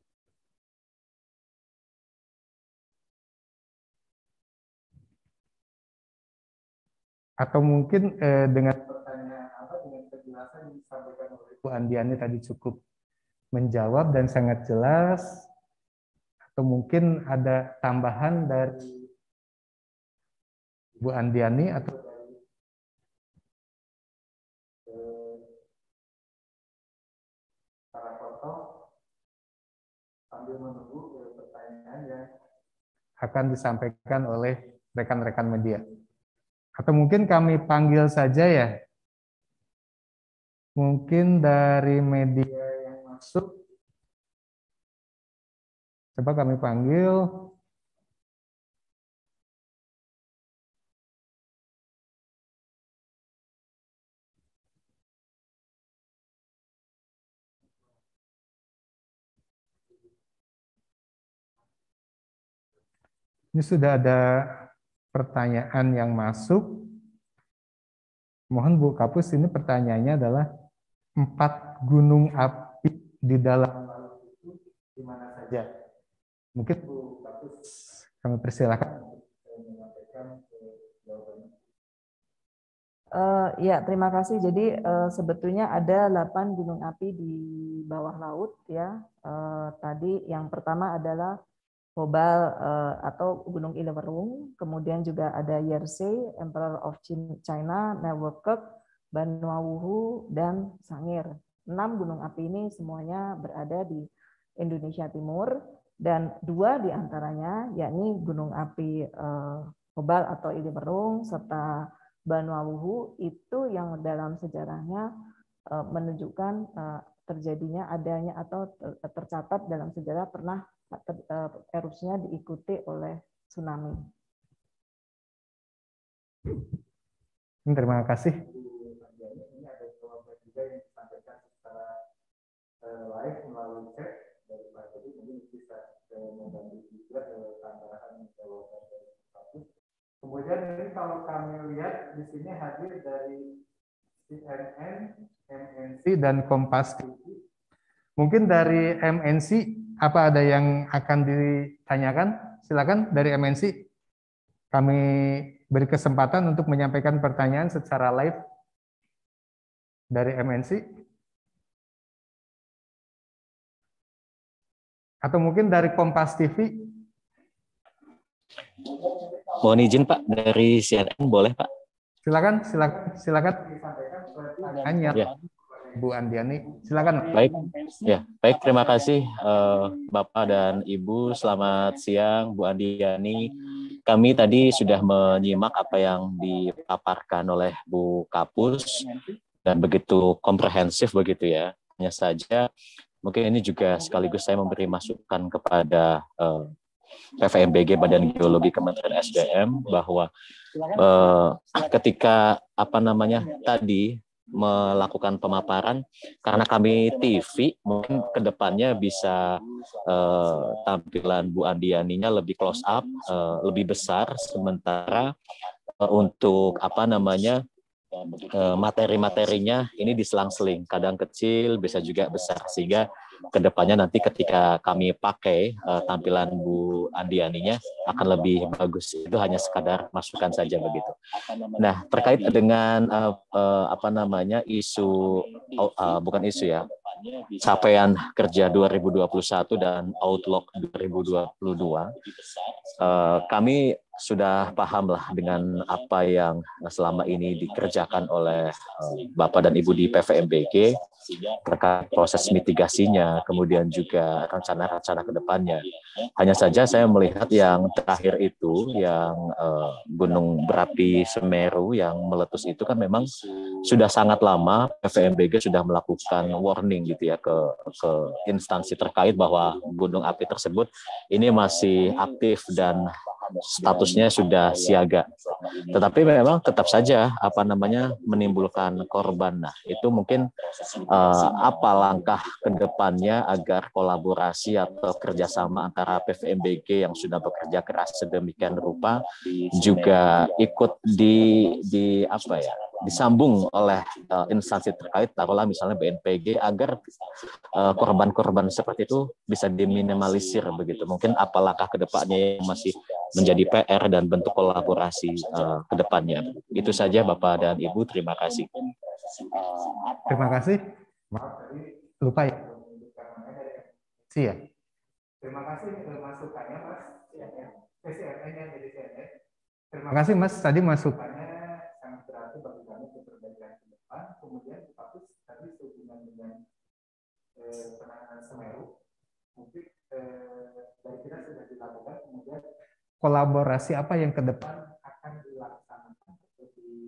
Atau mungkin eh, dengan pertanyaan apa, dengan penjelasan yang disampaikan oleh Bu Andiani tadi cukup menjawab dan sangat jelas, atau mungkin ada tambahan dari Bu Andiani atau dari para foto sambil menunggu pertanyaan yang akan disampaikan oleh rekan-rekan media. Atau mungkin kami panggil saja ya, mungkin dari media yang masuk. Coba kami panggil. Ini sudah ada pertanyaan yang masuk. Mohon Bu Kapus, ini pertanyaannya adalah empat gunung api di dalam laut itu di mana saja? Mungkin Bu Kapus kami persilakan untuk menyampaikan jawabannya. Uh, ya, terima kasih. Jadi uh, sebetulnya ada delapan gunung api di bawah laut ya. Uh, tadi yang pertama adalah Hobal uh, atau Gunung Ilewerung, kemudian juga ada Yersei, Emperor of China, Newkirk, Banuawuhu, dan Sangir. Enam gunung api ini semuanya berada di Indonesia Timur, dan dua diantaranya yakni Gunung Api uh, Hobal atau Ilewerung serta Banuawuhu itu yang dalam sejarahnya uh, menunjukkan uh, terjadinya adanya atau tercatat dalam sejarah pernah erupsinya diikuti oleh tsunami. Terima kasih. Ini ada jawaban juga yang disampaikan secara live melalui chat dari Pak Jadi, mungkin bisa membantu juga tambahan jawaban dari Pak. Kemudian ini kalau kami lihat di sini hadir dari C N N, M N C dan Kompas T V. Mungkin dari M N C apa ada yang akan ditanyakan? Silakan dari M N C. Kami beri kesempatan untuk menyampaikan pertanyaan secara live dari M N C. Atau mungkin dari Kompas T V. Mohon izin Pak, dari C N N boleh Pak? Silakan, silakan, silakan disampaikan pertanyaannya. Ya. Bu Andiani, silakan. Baik, ya, baik. Terima kasih uh, Bapak dan Ibu. Selamat siang, Bu Andiani. Kami tadi sudah menyimak apa yang dipaparkan oleh Bu Kapus dan begitu komprehensif begitu ya. Hanya saja mungkin ini juga sekaligus saya memberi masukan kepada uh, P V M B G Badan Geologi Kementerian S D M bahwa uh, ketika apa namanya tadi melakukan pemaparan, karena kami T V mungkin kedepannya bisa uh, tampilan Bu Andianinya lebih close up, uh, lebih besar, sementara uh, untuk apa namanya uh, materi-materinya ini diselang-seling, kadang kecil bisa juga besar, sehingga kedepannya nanti ketika kami pakai uh, tampilan Bu Andianinya akan lebih bagus. Itu hanya sekadar masukan saja begitu. Nah, terkait dengan uh, uh, apa namanya isu uh, uh, bukan isu ya, capaian kerja dua ribu dua puluh satu dan outlook dua ribu dua puluh dua, uh, kami sudah paham lah dengan apa yang selama ini dikerjakan oleh uh, Bapak dan Ibu di P V M B G terkait proses mitigasinya, kemudian juga rencana-rencana ke depannya. Hanya saja saya melihat yang terakhir itu, yang uh, gunung berapi Semeru yang meletus itu kan memang sudah sangat lama P V M B G sudah melakukan warning gitu ya ke, ke instansi terkait bahwa gunung api tersebut ini masih aktif dan statusnya sudah siaga. Tetapi memang tetap saja apa namanya menimbulkan korban. Nah, itu mungkin uh, apa langkah ke depannya agar kolaborasi atau kerjasama antara P V M B G yang sudah bekerja keras sedemikian rupa juga ikut di di apa ya disambung oleh uh, instansi terkait, taruhlah misalnya B N P G, agar uh, korban-korban seperti itu bisa diminimalisir begitu. Mungkin apa langkah ke depannya yang masih menjadi P R dan bentuk kolaborasi uh, ke depannya. Itu saja Bapak dan Ibu, terima kasih. Terima kasih. Maaf tadi lupa ya. Iya. Terima kasih masukannya Mas. C N N-nya jadi C N N. Terima kasih Mas, tadi masukannya sangat berarti bagi kami untuk perbaikan ke depan. Kemudian bagus tadi sehubungan dengan eh, penanganan Semeru. Mungkin eh, dari kita sudah dilakukan, kemudian kolaborasi apa yang ke depan akan dilaksanakan atau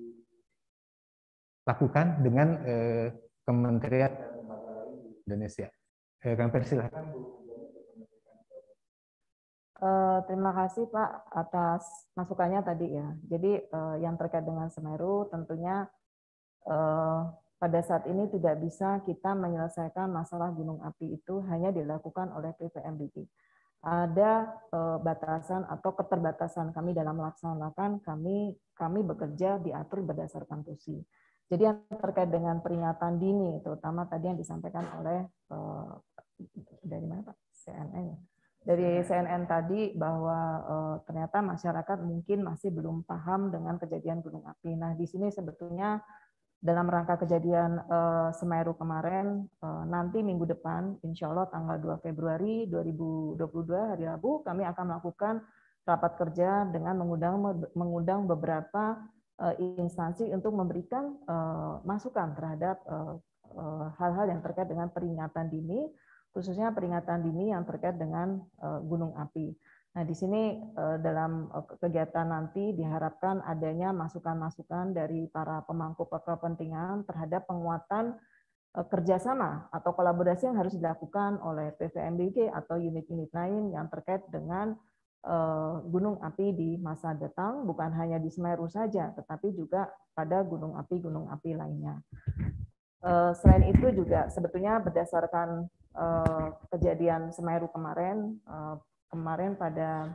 dilakukan dengan eh, kementerian dan lembaga lain di Indonesia. Eh, Kang Ferry, silakan Bu. Uh, terima kasih Pak atas masukannya tadi ya. Jadi uh, yang terkait dengan Semeru tentunya uh, pada saat ini tidak bisa kita menyelesaikan masalah gunung api itu hanya dilakukan oleh P V M B G. Ada uh, batasan atau keterbatasan kami dalam melaksanakan, kami kami bekerja diatur berdasarkan tusi. Jadi yang terkait dengan peringatan dini, terutama tadi yang disampaikan oleh uh, dari mana Pak? C N N. Dari C N N tadi bahwa uh, ternyata masyarakat mungkin masih belum paham dengan kejadian gunung api. Nah, di sini sebetulnya dalam rangka kejadian uh, Semeru kemarin, uh, nanti minggu depan, insya Allah tanggal dua Februari dua ribu dua puluh dua, hari Rabu, kami akan melakukan rapat kerja dengan mengundang, mengundang beberapa uh, instansi untuk memberikan uh, masukan terhadap hal-hal uh, uh, yang terkait dengan peringatan dini, khususnya peringatan dini yang terkait dengan uh, gunung api. Nah, di sini uh, dalam uh, kegiatan nanti diharapkan adanya masukan-masukan dari para pemangku kepentingan terhadap penguatan uh, kerjasama atau kolaborasi yang harus dilakukan oleh P V M B G atau unit-unit lain yang terkait dengan uh, gunung api di masa datang, bukan hanya di Semeru saja, tetapi juga pada gunung api-gunung api lainnya. Uh, selain itu juga sebetulnya berdasarkan Uh, kejadian Semeru kemarin, uh, kemarin pada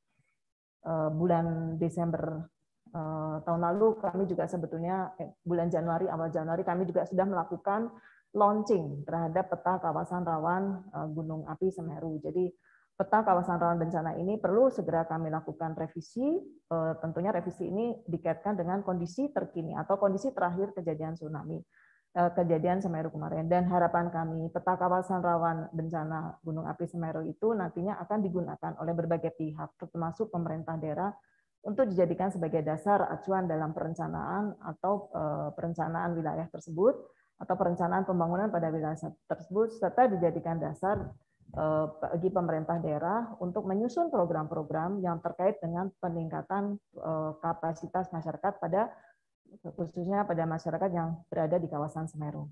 uh, bulan Desember uh, tahun lalu kami juga sebetulnya eh, bulan Januari, awal Januari kami juga sudah melakukan launching terhadap peta kawasan rawan uh, gunung api Semeru. Jadi peta kawasan rawan bencana ini perlu segera kami lakukan revisi. Uh, tentunya revisi ini dikaitkan dengan kondisi terkini atau kondisi terakhir kejadian tsunami. Kejadian Semeru kemarin, dan harapan kami peta kawasan rawan bencana gunung api Semeru itu nantinya akan digunakan oleh berbagai pihak termasuk pemerintah daerah untuk dijadikan sebagai dasar acuan dalam perencanaan atau perencanaan wilayah tersebut atau perencanaan pembangunan pada wilayah tersebut, serta dijadikan dasar bagi pemerintah daerah untuk menyusun program-program yang terkait dengan peningkatan kapasitas masyarakat pada khususnya pada masyarakat yang berada di kawasan Semeru.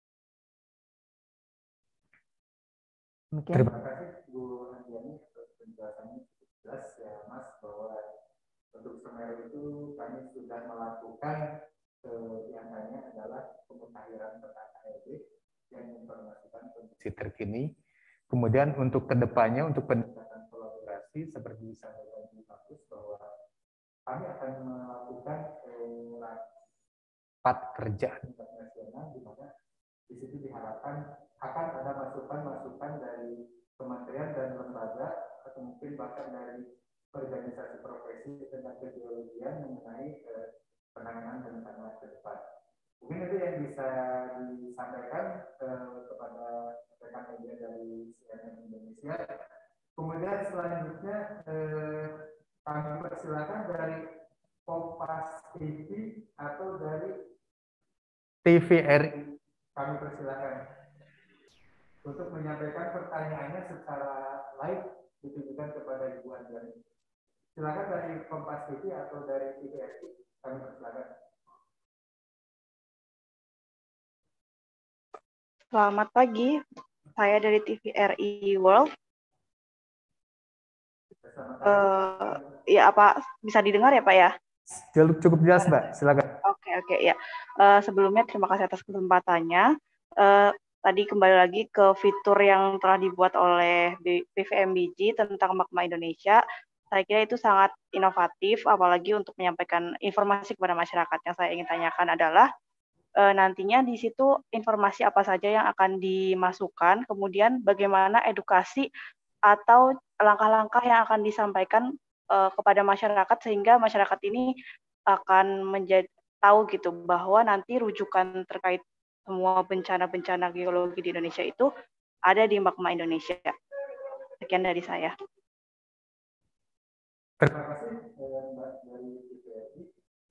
Demikian. Terima kasih Bu Andiani atas penjelasannya cukup jelas ya Mas, bahwa untuk Semeru itu kami sudah melakukan eh, yang lainnya adalah pemutahiran peta K L B yang menginformasikan kondisi terkini. Kemudian untuk kedepannya untuk pendekatan kolaborasi seperti disampaikan di kampus bahwa kami akan melakukan eh, rapat kerja tingkat nasional di mana di situ diharapkan akan ada masukan-masukan dari kementerian dan lembaga atau mungkin bahkan dari organisasi profesi tentang kegeologian mengenai eh, penanganan bencana ke depan. Mungkin itu yang bisa disampaikan eh, kepada rekan media dari C N N Indonesia. Kemudian selanjutnya eh, kami persilakan dari Kompas T V atau dari T V R I. Kami persilakan untuk menyampaikan pertanyaannya secara live ditujukan kepada Ibu Andiani. Silakan dari Kompas T V atau dari T V R I. Kami persilakan. Selamat pagi, saya dari T V R I World. Uh, ya apa bisa didengar ya Pak ya? Cukup jelas Mbak, silakan. Oke oke ya. Uh, sebelumnya terima kasih atas kesempatannya. Uh, tadi kembali lagi ke fitur yang telah dibuat oleh P V M B G tentang Magma Indonesia. Saya kira itu sangat inovatif, apalagi untuk menyampaikan informasi kepada masyarakat. Yang saya ingin tanyakan adalah uh, nantinya di situ informasi apa saja yang akan dimasukkan, kemudian bagaimana edukasi atau langkah-langkah yang akan disampaikan uh, kepada masyarakat sehingga masyarakat ini akan menjadi tahu gitu bahwa nanti rujukan terkait semua bencana-bencana geologi di Indonesia itu ada di Magma Indonesia. Sekian dari saya. Terima kasih Mbak dari T V R I.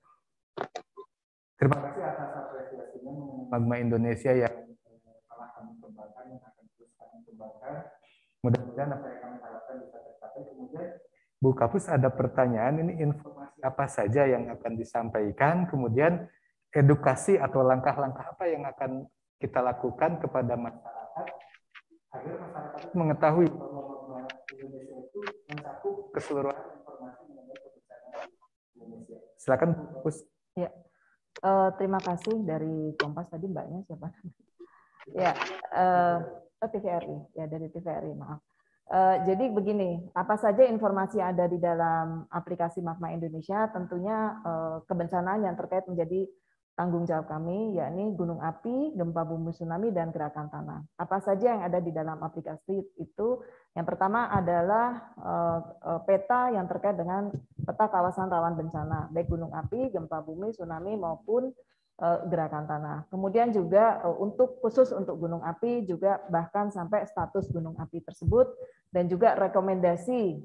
Terima kasih atas apresiasinya mengenai Magma Indonesia yang telah kami kembangkan, yang akan terus kami kembangkan. Mudah-mudahan apa yang kami harapkan bisa tercapai. Kemudian Bu Kapus ada pertanyaan, ini informasi apa saja yang akan disampaikan, kemudian edukasi atau langkah-langkah apa yang akan kita lakukan kepada masyarakat agar masyarakat mengetahui bahwa Magma Indonesia itu mencakup keseluruhan informasi mengenai kebencanaan Indonesia. Silakan Bu Kapus. Ya, uh, terima kasih dari Kompas tadi Mbaknya siapa? Ya, uh, T V R I, ya dari T V R I, maaf. Uh, jadi begini, apa saja informasi yang ada di dalam aplikasi Magma Indonesia, tentunya uh, kebencanaan yang terkait menjadi tanggung jawab kami, yakni gunung api, gempa bumi, tsunami, dan gerakan tanah. Apa saja yang ada di dalam aplikasi itu? Yang pertama adalah uh, uh, peta yang terkait dengan peta kawasan rawan bencana, baik gunung api, gempa bumi, tsunami, maupun gerakan tanah. Kemudian juga untuk khusus untuk gunung api juga bahkan sampai status gunung api tersebut dan juga rekomendasi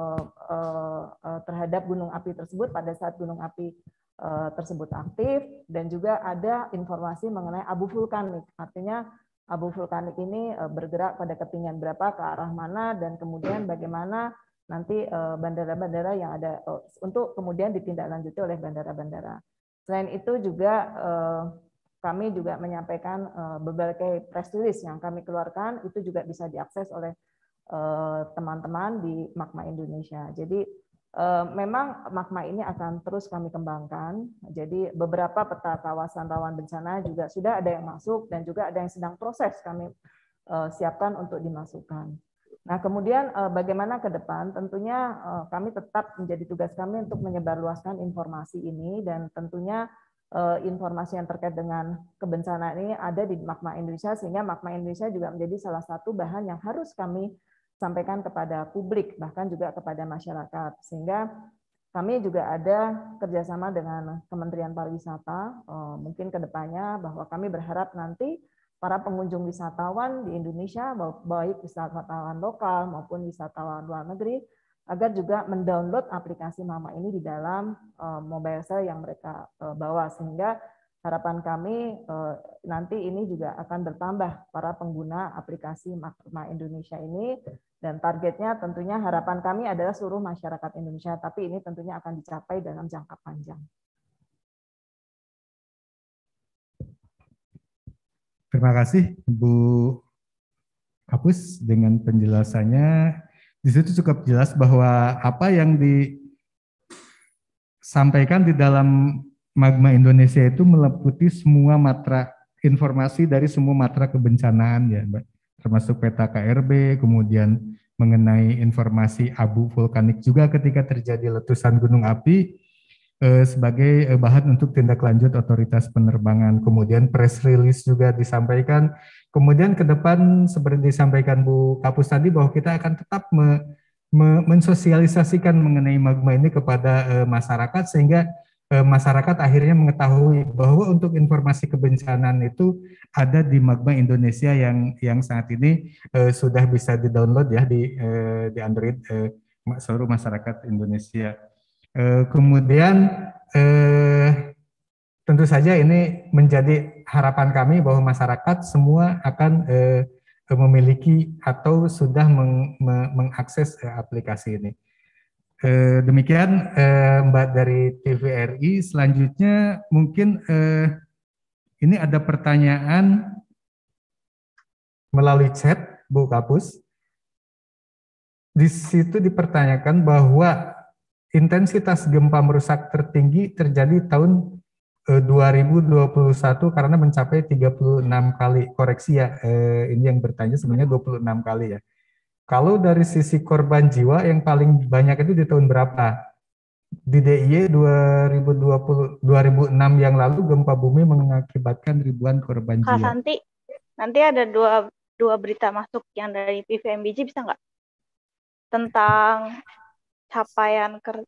terhadap gunung api tersebut pada saat gunung api tersebut aktif, dan juga ada informasi mengenai abu vulkanik. Artinya abu vulkanik ini bergerak pada ketinggian berapa, ke arah mana, dan kemudian bagaimana nanti bandara-bandara yang ada untuk kemudian ditindaklanjuti oleh bandara-bandara. Selain itu juga eh, kami juga menyampaikan eh, berbagai press release yang kami keluarkan, itu juga bisa diakses oleh teman-teman eh, di Magma Indonesia. Jadi eh, memang Magma ini akan terus kami kembangkan. Jadi beberapa peta kawasan rawan bencana juga sudah ada yang masuk dan juga ada yang sedang proses kami eh, siapkan untuk dimasukkan. Nah, kemudian bagaimana ke depan? Tentunya kami tetap menjadi tugas kami untuk menyebarluaskan informasi ini, dan tentunya informasi yang terkait dengan kebencanaan ini ada di Magma Indonesia, sehingga Magma Indonesia juga menjadi salah satu bahan yang harus kami sampaikan kepada publik, bahkan juga kepada masyarakat. Sehingga kami juga ada kerjasama dengan Kementerian Pariwisata, mungkin ke depannya bahwa kami berharap nanti para pengunjung wisatawan di Indonesia, baik wisatawan lokal maupun wisatawan luar negeri, agar juga mendownload aplikasi Magma ini di dalam mobile cell yang mereka bawa, sehingga harapan kami nanti ini juga akan bertambah para pengguna aplikasi Magma Indonesia ini, dan targetnya tentunya harapan kami adalah seluruh masyarakat Indonesia, tapi ini tentunya akan dicapai dalam jangka panjang. Terima kasih Bu Kapus dengan penjelasannya. Di situ cukup jelas bahwa apa yang disampaikan di dalam Magma Indonesia itu meliputi semua matra informasi dari semua matra kebencanaan ya, Mbak. Termasuk peta K R B, kemudian mengenai informasi abu vulkanik juga ketika terjadi letusan gunung api eh, sebagai eh, bahan untuk tindak lanjut otoritas penerbangan. Kemudian press release juga disampaikan. Kemudian ke depan seperti disampaikan Bu Kapus tadi bahwa kita akan tetap me, me, mensosialisasikan mengenai magma ini kepada eh, masyarakat sehingga eh, masyarakat akhirnya mengetahui bahwa untuk informasi kebencanaan itu ada di Magma Indonesia yang yang saat ini eh, sudah bisa di-download ya di eh, di Android eh, seluruh masyarakat Indonesia. Eh, kemudian eh, tentu saja ini menjadi harapan kami bahwa masyarakat semua akan eh, memiliki atau sudah meng, me, mengakses eh, aplikasi ini. Eh, demikian eh, Mbak dari T V R I. Selanjutnya mungkin eh, ini ada pertanyaan melalui chat Bu Kapus. Di situ dipertanyakan bahwa intensitas gempa merusak tertinggi terjadi tahun eh, dua ribu dua puluh satu karena mencapai tiga puluh enam kali. Koreksi ya, eh, ini yang bertanya sebenarnya dua puluh enam kali ya. Kalau dari sisi korban jiwa yang paling banyak itu di tahun berapa? Di D I Y dua ribu dua puluh, dua ribu enam yang lalu gempa bumi mengakibatkan ribuan korban Kak jiwa. Santi, nanti ada dua, dua berita masuk yang dari P V M B G bisa nggak? Tentang capaian kerja.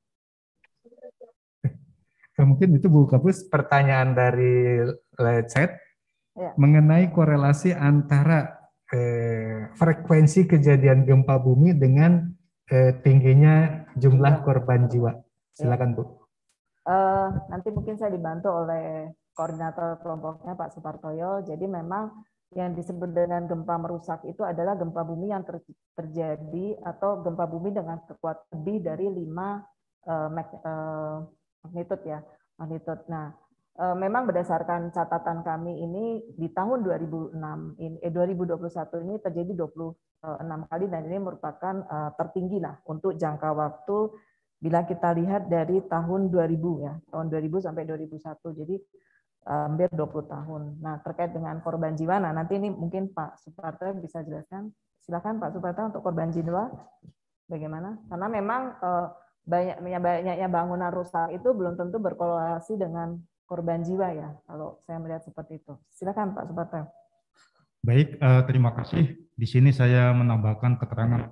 Mungkin itu Bu Kapus pertanyaan dari chat ya, mengenai korelasi antara eh, frekuensi kejadian gempa bumi dengan eh, tingginya jumlah korban jiwa. Silakan Bu. Uh, nanti mungkin saya dibantu oleh koordinator kelompoknya Pak Supartoyo. Jadi memang yang disebut dengan gempa merusak itu adalah gempa bumi yang ter terjadi atau gempa bumi dengan kekuatan lebih dari lima uh, mag uh, magnitude ya, magnitude. Nah, uh, memang berdasarkan catatan kami ini di tahun dua ribu enam ini eh dua ribu dua puluh satu ini terjadi dua puluh enam kali dan ini merupakan uh, tertinggi lah untuk jangka waktu bila kita lihat dari tahun dua ribu ya, tahun dua ribu sampai dua ribu satu. Jadi hampir dua puluh tahun. Nah, terkait dengan korban jiwa, nah nanti ini mungkin Pak Suparto bisa jelaskan. Silakan Pak Suparto untuk korban jiwa bagaimana? Karena memang eh, banyaknya banyaknya bangunan rusak itu belum tentu berkorelasi dengan korban jiwa ya. Kalau saya melihat seperti itu. Silakan Pak Suparto. Baik, eh, terima kasih. Di sini saya menambahkan keterangan.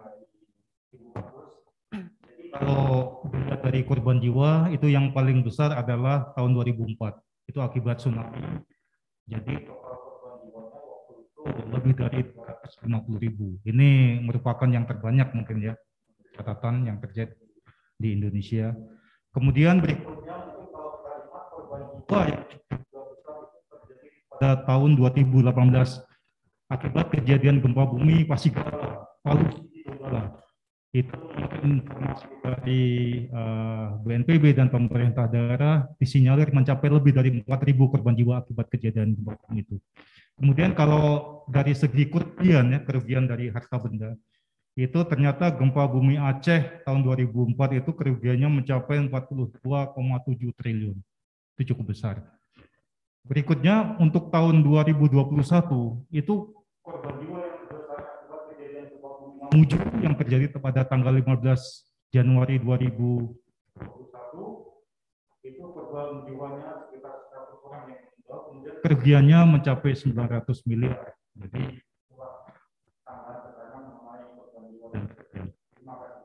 Kalau dilihat dari korban jiwa itu yang paling besar adalah tahun dua ribu empat. Itu akibat tsunami. Jadi total korban jiwanya waktu itu lebih dari dua ratus lima puluh ribu. Ini merupakan yang terbanyak mungkin ya catatan yang terjadi di Indonesia. Kemudian berikutnya mungkin kalau kita lihat korban jiwa yang juga besar itu terjadi pada tahun dua ribu delapan belas akibat kejadian gempa bumi Pasigala, Palu, Donggala. Itu mungkin informasi dari uh, B N P B dan pemerintah daerah disinyalir mencapai lebih dari empat ribu korban jiwa akibat kejadian gempa bumi itu. Kemudian kalau dari segi kerugian ya, kerugian dari harta benda, itu ternyata gempa bumi Aceh tahun dua ribu empat itu kerugiannya mencapai empat puluh dua koma tujuh triliun. Itu cukup besar. Berikutnya untuk tahun dua ribu dua puluh satu itu korban jiwa yang besar akibat kejadian gempa bumi Mamuju yang terjadi pada tanggal lima belas Januari dua ribu dua puluh satu itu korban jiwanya sekitar seratus orang yang meninggal, kemudian kerugiannya mencapai sembilan ratus miliar. Jadi tambahan keterangan mengenai korban jiwa dan kerugian. Terima kasih.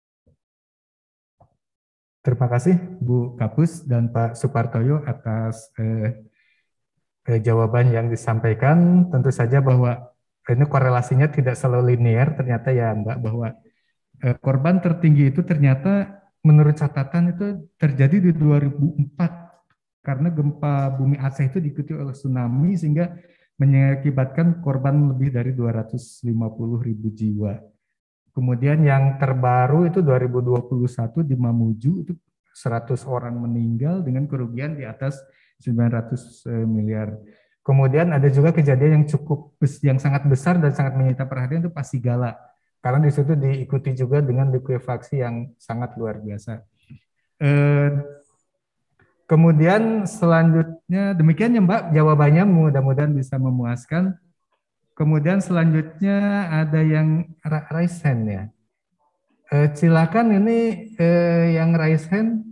Terima kasih Bu Kapus dan Pak Supartoyo atas eh, eh, jawaban yang disampaikan. Tentu saja bahwa ini korelasinya tidak selalu linear ternyata ya Mbak, bahwa eh, korban tertinggi itu ternyata menurut catatan itu terjadi di dua ribu empat karena gempa bumi Aceh itu diikuti oleh tsunami sehingga mengakibatkan korban lebih dari dua ratus lima puluh ribu jiwa. Kemudian yang terbaru itu dua ribu dua puluh satu di Mamuju itu seratus orang meninggal dengan kerugian di atas sembilan ratus miliar. Kemudian ada juga kejadian yang cukup yang sangat besar dan sangat menyita perhatian itu pas Sigala. Karena di situ diikuti juga dengan likuifaksi yang sangat luar biasa. Eh, kemudian selanjutnya demikian ya Mbak jawabannya, mudah-mudahan bisa memuaskan. Kemudian selanjutnya ada yang raise hand ya. Eh, silakan ini eh, yang raise hand.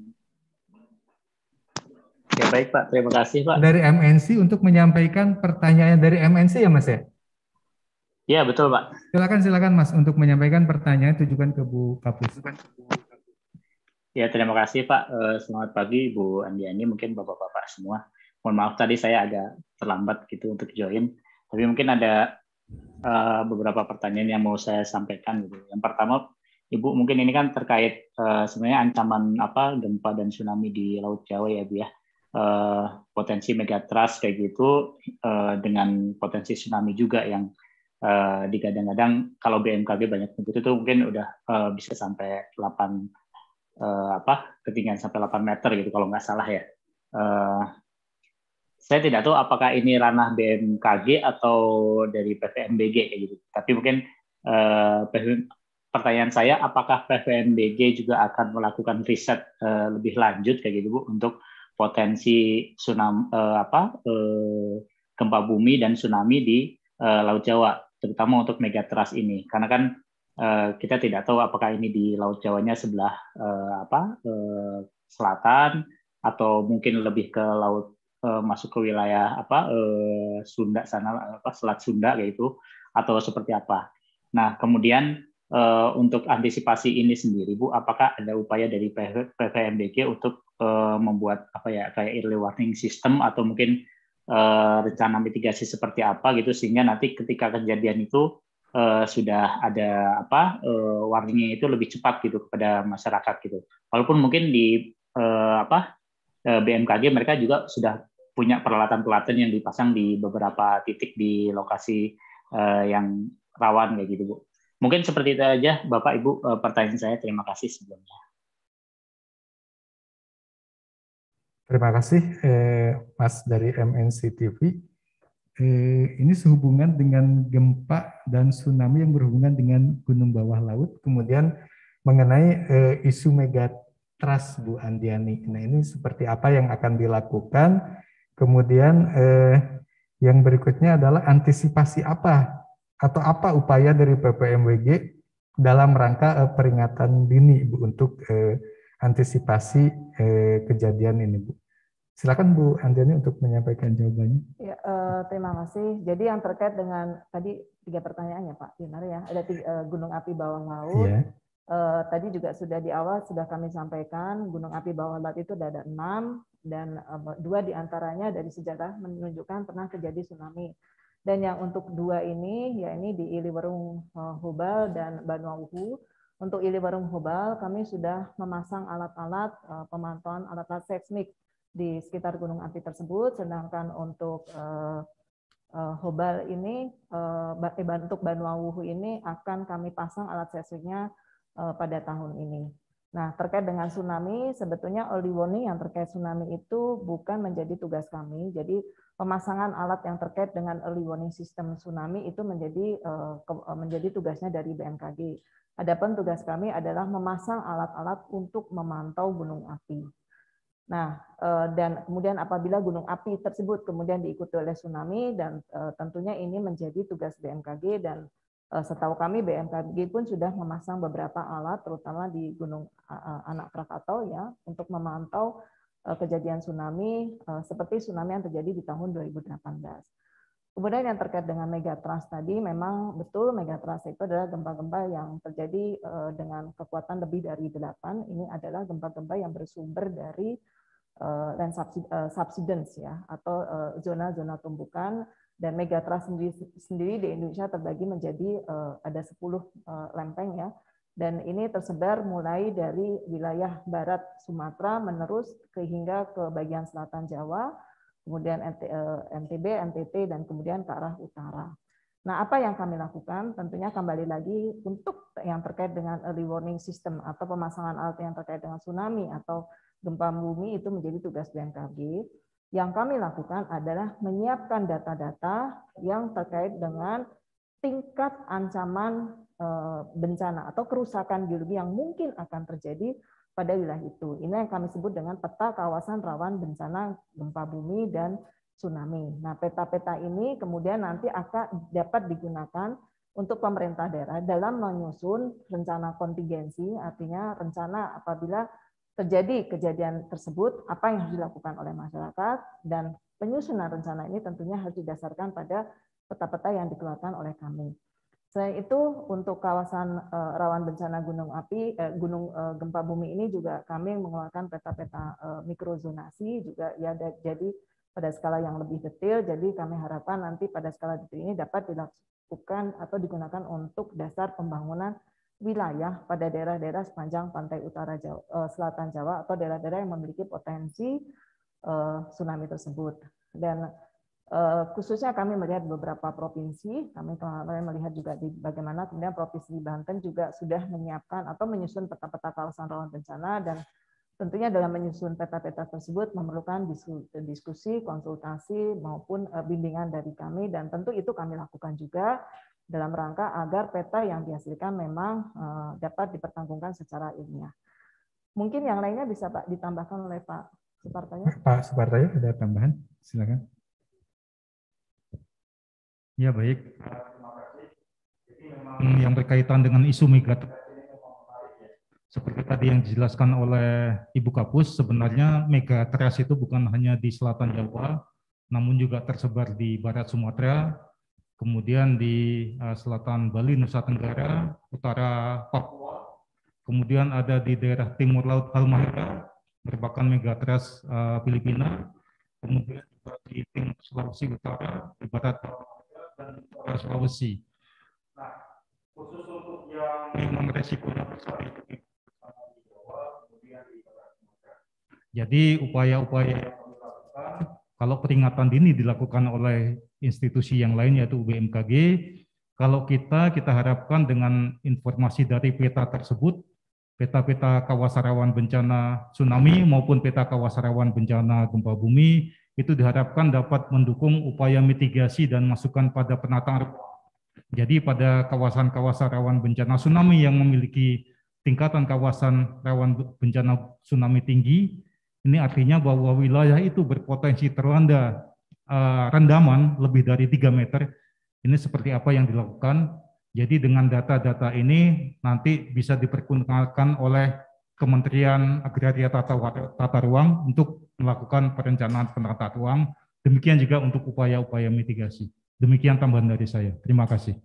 Ya baik Pak, terima kasih Pak. Dari M N C untuk menyampaikan pertanyaan dari M N C ya Mas ya? Ya betul Pak. Silakan silakan Mas untuk menyampaikan pertanyaan tujukan ke Bu Kapus. Ya terima kasih Pak. Selamat pagi Bu Andiani, mungkin Bapak-Bapak semua. Mohon maaf tadi saya agak terlambat gitu untuk join. Tapi mungkin ada uh, beberapa pertanyaan yang mau saya sampaikan gitu. Yang pertama, Ibu mungkin ini kan terkait uh, sebenarnya ancaman apa gempa dan tsunami di Laut Jawa ya Bu ya. Uh, potensi megatrust kayak gitu uh, dengan potensi tsunami juga yang uh, digadang-gadang kalau B M K G banyak menyebut itu mungkin udah uh, bisa sampai delapan uh, apa ketinggian sampai delapan meter gitu kalau nggak salah ya. Uh, saya tidak tahu apakah ini ranah B M K G atau dari P V M B G kayak gitu. Tapi mungkin uh, pertanyaan saya apakah P V M B G juga akan melakukan riset uh, lebih lanjut kayak gitu Bu untuk potensi tsunami eh, apa eh, gempa bumi dan tsunami di eh, Laut Jawa, terutama untuk megatrust ini, karena kan eh, kita tidak tahu apakah ini di Laut Jawanya sebelah eh, apa eh, selatan atau mungkin lebih ke laut eh, masuk ke wilayah apa eh, Sunda sana apa Selat Sunda kayak itu atau seperti apa. Nah kemudian eh, untuk antisipasi ini sendiri Bu, apakah ada upaya dari P V M B G untuk Uh, membuat apa ya kayak early warning system atau mungkin uh, rencana mitigasi seperti apa gitu sehingga nanti ketika kejadian itu uh, sudah ada apa uh, warningnya itu lebih cepat gitu kepada masyarakat gitu. Walaupun mungkin di uh, apa uh, B M K G mereka juga sudah punya peralatan-peralatan yang dipasang di beberapa titik di lokasi uh, yang rawan kayak gitu Bu. Mungkin seperti itu aja Bapak Ibu uh, pertanyaan saya. Terima kasih sebelumnya. Terima kasih eh, Mas dari M N C T V. Eh, ini sehubungan dengan gempa dan tsunami yang berhubungan dengan gunung bawah laut, kemudian mengenai eh, isu megatrust Bu Andiani. Nah ini seperti apa yang akan dilakukan? Kemudian eh, yang berikutnya adalah antisipasi apa atau apa upaya dari P V M B G dalam rangka eh, peringatan dini Bu untuk eh, antisipasi eh, kejadian ini, Bu. Silakan Bu Andiani untuk menyampaikan jawabannya. Ya, eh, terima kasih. Jadi yang terkait dengan tadi tiga pertanyaan ya Pak Dinar ya, ada tiga, eh, gunung api bawah laut. Yeah. Eh, tadi juga sudah di awal sudah kami sampaikan gunung api bawah laut itu ada enam dan eh, dua diantaranya dari sejarah menunjukkan pernah terjadi tsunami. Dan yang untuk dua ini, ya ini di Iliwerung Hubal dan Banuawu. Untuk Iliwerung Hubal, kami sudah memasang alat-alat uh, pemantauan alat-alat seismik di sekitar gunung api tersebut. Sedangkan untuk uh, uh, Hubal ini, uh, untuk Banuawu ini akan kami pasang alat seismiknya uh, pada tahun ini. Nah, terkait dengan tsunami, sebetulnya early warning yang terkait tsunami itu bukan menjadi tugas kami. Jadi pemasangan alat yang terkait dengan early warning system tsunami itu menjadi uh, menjadi tugasnya dari B M K G. Adapun tugas kami adalah memasang alat-alat untuk memantau gunung api. Nah, uh, dan kemudian apabila gunung api tersebut kemudian diikuti oleh tsunami dan uh, tentunya ini menjadi tugas B M K G dan setahu kami B M K G pun sudah memasang beberapa alat, terutama di Gunung Anak Krakatau ya, untuk memantau kejadian tsunami seperti tsunami yang terjadi di tahun dua ribu delapan belas. Kemudian yang terkait dengan megatrust tadi, memang betul megatrust itu adalah gempa-gempa yang terjadi dengan kekuatan lebih dari delapan. Ini adalah gempa-gempa yang bersumber dari land subsidence ya, atau zona-zona tumbukan. Dan megatrust sendiri, sendiri di Indonesia terbagi menjadi uh, ada sepuluh uh, lempeng ya. Dan ini tersebar mulai dari wilayah barat Sumatera menerus ke hingga ke bagian selatan Jawa, kemudian N T B, N T T dan kemudian ke arah utara. Nah, apa yang kami lakukan? Tentunya kembali lagi untuk yang terkait dengan early warning system atau pemasangan alat yang terkait dengan tsunami atau gempa bumi itu menjadi tugas B M K G. Yang kami lakukan adalah menyiapkan data-data yang terkait dengan tingkat ancaman bencana atau kerusakan geologi yang mungkin akan terjadi pada wilayah itu. Ini yang kami sebut dengan peta kawasan rawan bencana gempa bumi dan tsunami. Nah, peta-peta ini kemudian nanti akan dapat digunakan untuk pemerintah daerah dalam menyusun rencana kontingensi, artinya rencana apabila terjadi kejadian tersebut, apa yang harus dilakukan oleh masyarakat, dan penyusunan rencana ini tentunya harus didasarkan pada peta-peta yang dikeluarkan oleh kami. Selain itu, untuk kawasan uh, rawan bencana gunung api, eh, gunung uh, gempa bumi ini juga kami mengeluarkan peta-peta uh, mikrozonasi juga ya, jadi pada skala yang lebih detail. Jadi kami harapkan nanti pada skala detail ini dapat dilakukan atau digunakan untuk dasar pembangunan wilayah pada daerah-daerah sepanjang pantai utara Jawa, uh, selatan Jawa atau daerah-daerah yang memiliki potensi uh, tsunami tersebut. Dan Uh, khususnya kami melihat beberapa provinsi, kami kemarin melihat juga di bagaimana kemudian provinsi Banten juga sudah menyiapkan atau menyusun peta-peta kawasan rawan bencana, dan tentunya dalam menyusun peta-peta tersebut memerlukan diskusi, konsultasi maupun uh, bimbingan dari kami, dan tentu itu kami lakukan juga dalam rangka agar peta yang dihasilkan memang uh, dapat dipertanggungan secara ilmiah. Mungkin yang lainnya bisa Pak ditambahkan oleh Pak Supartoyo. Pak Supartoyo ada tambahan? Silakan. Ya, baik. Terima kasih. Jadi memang yang berkaitan dengan isu megatrust seperti tadi yang dijelaskan oleh Ibu Kapus, sebenarnya megatrust itu bukan hanya di selatan Jawa, namun juga tersebar di barat Sumatera, kemudian di uh, selatan Bali, Nusa Tenggara, utara Papua, kemudian ada di daerah timur laut Halmahera, merupakan megatrust uh, Filipina, kemudian juga di timur Sulawesi Utara, di barat dan Sulawesi. Nah, khusus untuk yang memang resikonya besar itu di Jawa, kemudian di Barat Sumatera. Jadi upaya-upaya yang kami lakukan, kalau peringatan dini dilakukan oleh institusi yang lain yaitu U B M K G, kalau kita kita harapkan dengan informasi dari peta tersebut, peta-peta kawasan rawan bencana tsunami maupun peta kawasan rawan bencana gempa bumi, itu diharapkan dapat mendukung upaya mitigasi dan masukan pada penataan. Jadi pada kawasan-kawasan rawan bencana tsunami yang memiliki tingkatan kawasan rawan bencana tsunami tinggi, ini artinya bahwa wilayah itu berpotensi terlanda uh, rendaman lebih dari tiga meter. Ini seperti apa yang dilakukan. Jadi dengan data-data ini nanti bisa dipergunakan oleh Kementerian Agraria Tata, Tata Ruang untuk melakukan perencanaan penata ruang, demikian juga untuk upaya-upaya mitigasi. Demikian tambahan dari saya. Terima kasih.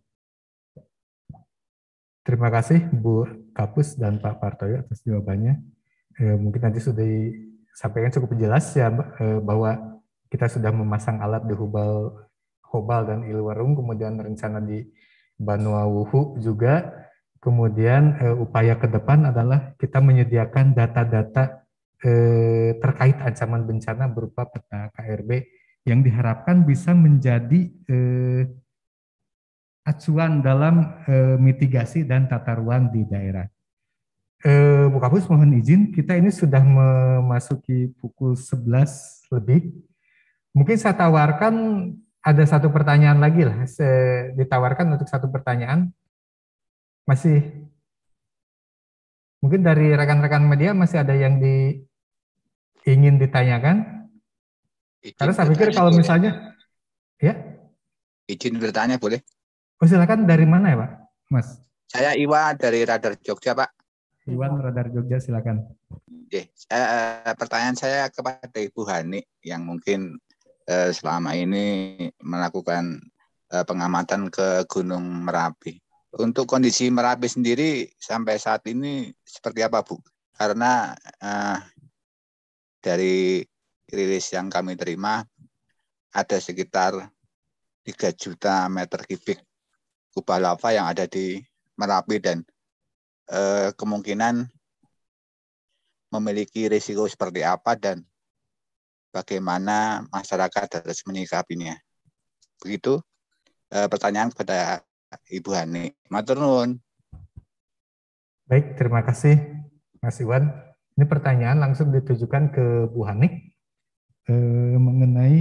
Terima kasih Bu Kapus dan Pak Partoyo atas jawabannya. Eh, mungkin nanti sudah disampaikan cukup jelas ya eh, bahwa kita sudah memasang alat di Hubal, Hobal dan Ilwarung, kemudian rencana di Banua Wuhu juga. Kemudian eh, upaya ke depan adalah kita menyediakan data-data eh, terkait ancaman bencana berupa peta K R B yang diharapkan bisa menjadi eh, acuan dalam eh, mitigasi dan tata ruang di daerah. Eh, Bu Kapus mohon izin, kita ini sudah memasuki pukul sebelas lebih. Mungkin saya tawarkan ada satu pertanyaan lagi lah, saya ditawarkan untuk satu pertanyaan. Masih, mungkin dari rekan-rekan media masih ada yang di, ingin ditanyakan? Izin Karena saya pikir kalau boleh. Misalnya, ya? Izin bertanya boleh? Oh silakan, dari mana ya Pak, Mas? Saya Iwan dari Radar Jogja Pak. Iwan Radar Jogja, silakan. Oke, eh, pertanyaan saya kepada Ibu Hani yang mungkin eh, selama ini melakukan eh, pengamatan ke Gunung Merapi. Untuk kondisi Merapi sendiri sampai saat ini seperti apa, Bu? Karena eh, dari rilis yang kami terima ada sekitar tiga juta meter kubik kubah lava yang ada di Merapi dan eh, kemungkinan memiliki risiko seperti apa dan bagaimana masyarakat harus menyikapinya. Begitu eh, pertanyaan kepada Ibu Hani. Matur nuwun. Baik, terima kasih Mas Iwan. Ini pertanyaan langsung ditujukan ke Bu Hani. eh, mengenai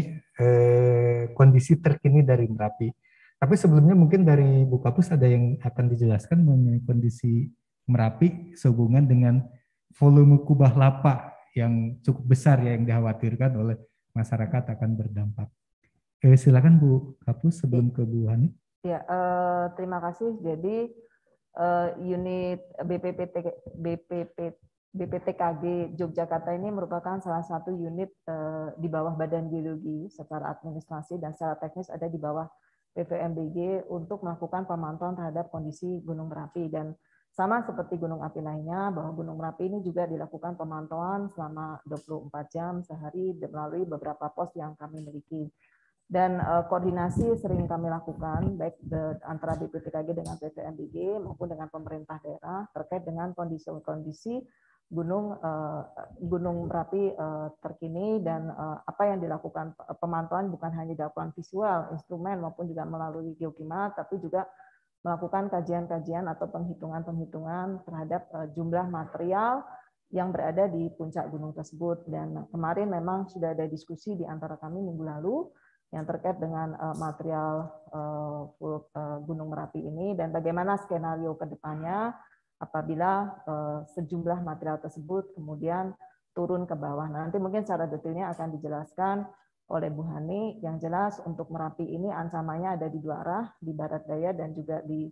eh, kondisi terkini dari Merapi. Tapi sebelumnya mungkin dari Bu Kapus ada yang akan dijelaskan mengenai kondisi Merapi sehubungan dengan volume kubah lava yang cukup besar ya yang dikhawatirkan oleh masyarakat akan berdampak. Eh, silakan Bu Kapus sebelum ke Bu Hani. Ya, eh, terima kasih. Jadi eh, unit B P P T, B P P, B P T K G Yogyakarta ini merupakan salah satu unit eh, di bawah Badan Geologi secara administrasi dan secara teknis ada di bawah P V M B G untuk melakukan pemantauan terhadap kondisi Gunung Merapi. Dan sama seperti gunung api lainnya, bahwa Gunung Merapi ini juga dilakukan pemantauan selama dua puluh empat jam sehari melalui beberapa pos yang kami miliki. Dan uh, koordinasi sering kami lakukan baik de, antara B P T K G dengan P V M B G maupun dengan pemerintah daerah terkait dengan kondisi-kondisi gunung uh, Gunung Merapi uh, terkini dan uh, apa yang dilakukan pemantauan bukan hanya dilakukan visual, instrumen maupun juga melalui geokima, tapi juga melakukan kajian-kajian atau penghitungan-penghitungan terhadap uh, jumlah material yang berada di puncak gunung tersebut. Dan kemarin memang sudah ada diskusi di antara kami minggu lalu yang terkait dengan uh, material uh, uh, Gunung Merapi ini dan bagaimana skenario ke depannya apabila uh, sejumlah material tersebut kemudian turun ke bawah. Nah, nanti mungkin secara detailnya akan dijelaskan oleh Bu Hani. Yang jelas untuk Merapi ini ancamannya ada di dua arah, di barat daya dan juga di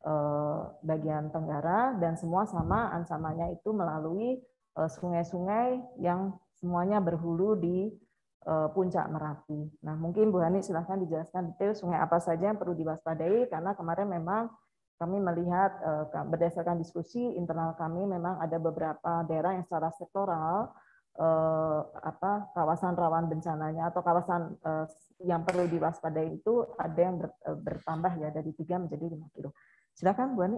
uh, bagian tenggara, dan semua sama ancamannya itu melalui sungai-sungai uh, yang semuanya berhulu di puncak Merapi. Nah, mungkin Bu Hani silahkan dijelaskan detail sungai apa saja yang perlu diwaspadai, karena kemarin memang kami melihat berdasarkan diskusi internal kami memang ada beberapa daerah yang secara sektoral eh, apa kawasan rawan bencananya atau kawasan eh, yang perlu diwaspadai itu ada yang ber, bertambah ya dari tiga menjadi lima kilo. Silakan Bu Hani.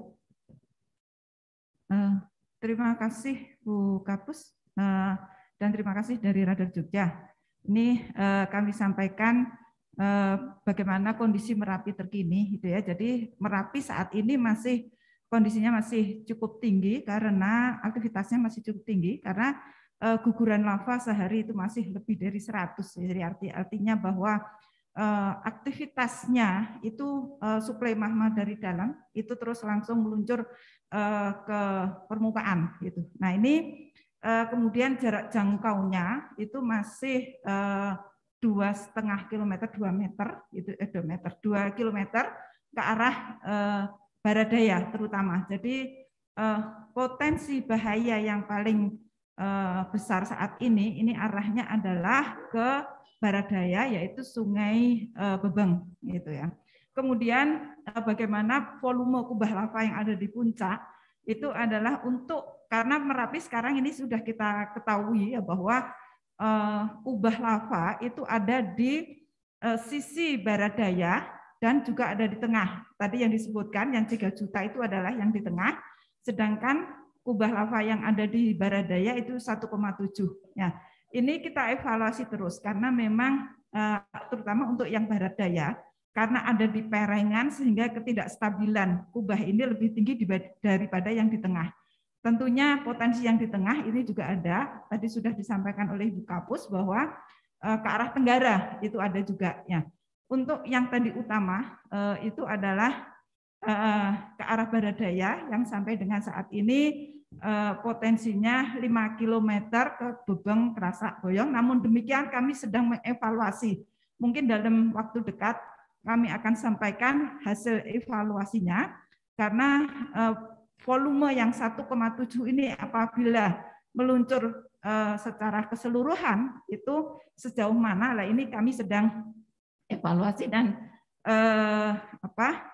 Uh, terima kasih Bu Kapus uh, dan terima kasih dari Radar Jogja. Ini eh, kami sampaikan eh, bagaimana kondisi Merapi terkini, gitu ya. Jadi Merapi saat ini masih kondisinya masih cukup tinggi karena aktivitasnya masih cukup tinggi karena eh, guguran lava sehari itu masih lebih dari seratus. Jadi arti artinya bahwa eh, aktivitasnya itu eh, suplai magma dari dalam itu terus langsung meluncur eh, ke permukaan, gitu. Nah ini kemudian jarak jangkaunya itu masih dua setengah kilometer, dua meter, itu eh, dua meter, dua kilometer ke arah eh, barat daya terutama. Jadi eh, potensi bahaya yang paling eh, besar saat ini, ini arahnya adalah ke barat daya, yaitu Sungai eh, Bebeng, gitu ya. Kemudian eh, bagaimana volume kubah lava yang ada di puncak itu adalah untuk karena Merapi sekarang ini sudah kita ketahui ya bahwa uh, kubah lava itu ada di uh, sisi barat daya dan juga ada di tengah. Tadi yang disebutkan yang tiga juta itu adalah yang di tengah, sedangkan kubah lava yang ada di barat daya itu satu koma tujuh. Ya, ini kita evaluasi terus karena memang uh, terutama untuk yang barat daya karena ada di perengan sehingga ketidakstabilan kubah ini lebih tinggi daripada yang di tengah. Tentunya potensi yang di tengah ini juga ada, tadi sudah disampaikan oleh Ibu Kapus bahwa eh, ke arah tenggara itu ada juga. Ya. Untuk yang tadi utama eh, itu adalah eh, ke arah barat daya yang sampai dengan saat ini eh, potensinya lima kilometer ke Bebeng, Kerasak, Boyong. Namun demikian kami sedang mengevaluasi. Mungkin dalam waktu dekat kami akan sampaikan hasil evaluasinya karena eh, volume yang satu koma tujuh ini apabila meluncur eh, secara keseluruhan itu sejauh mana, lah ini kami sedang evaluasi dan eh, apa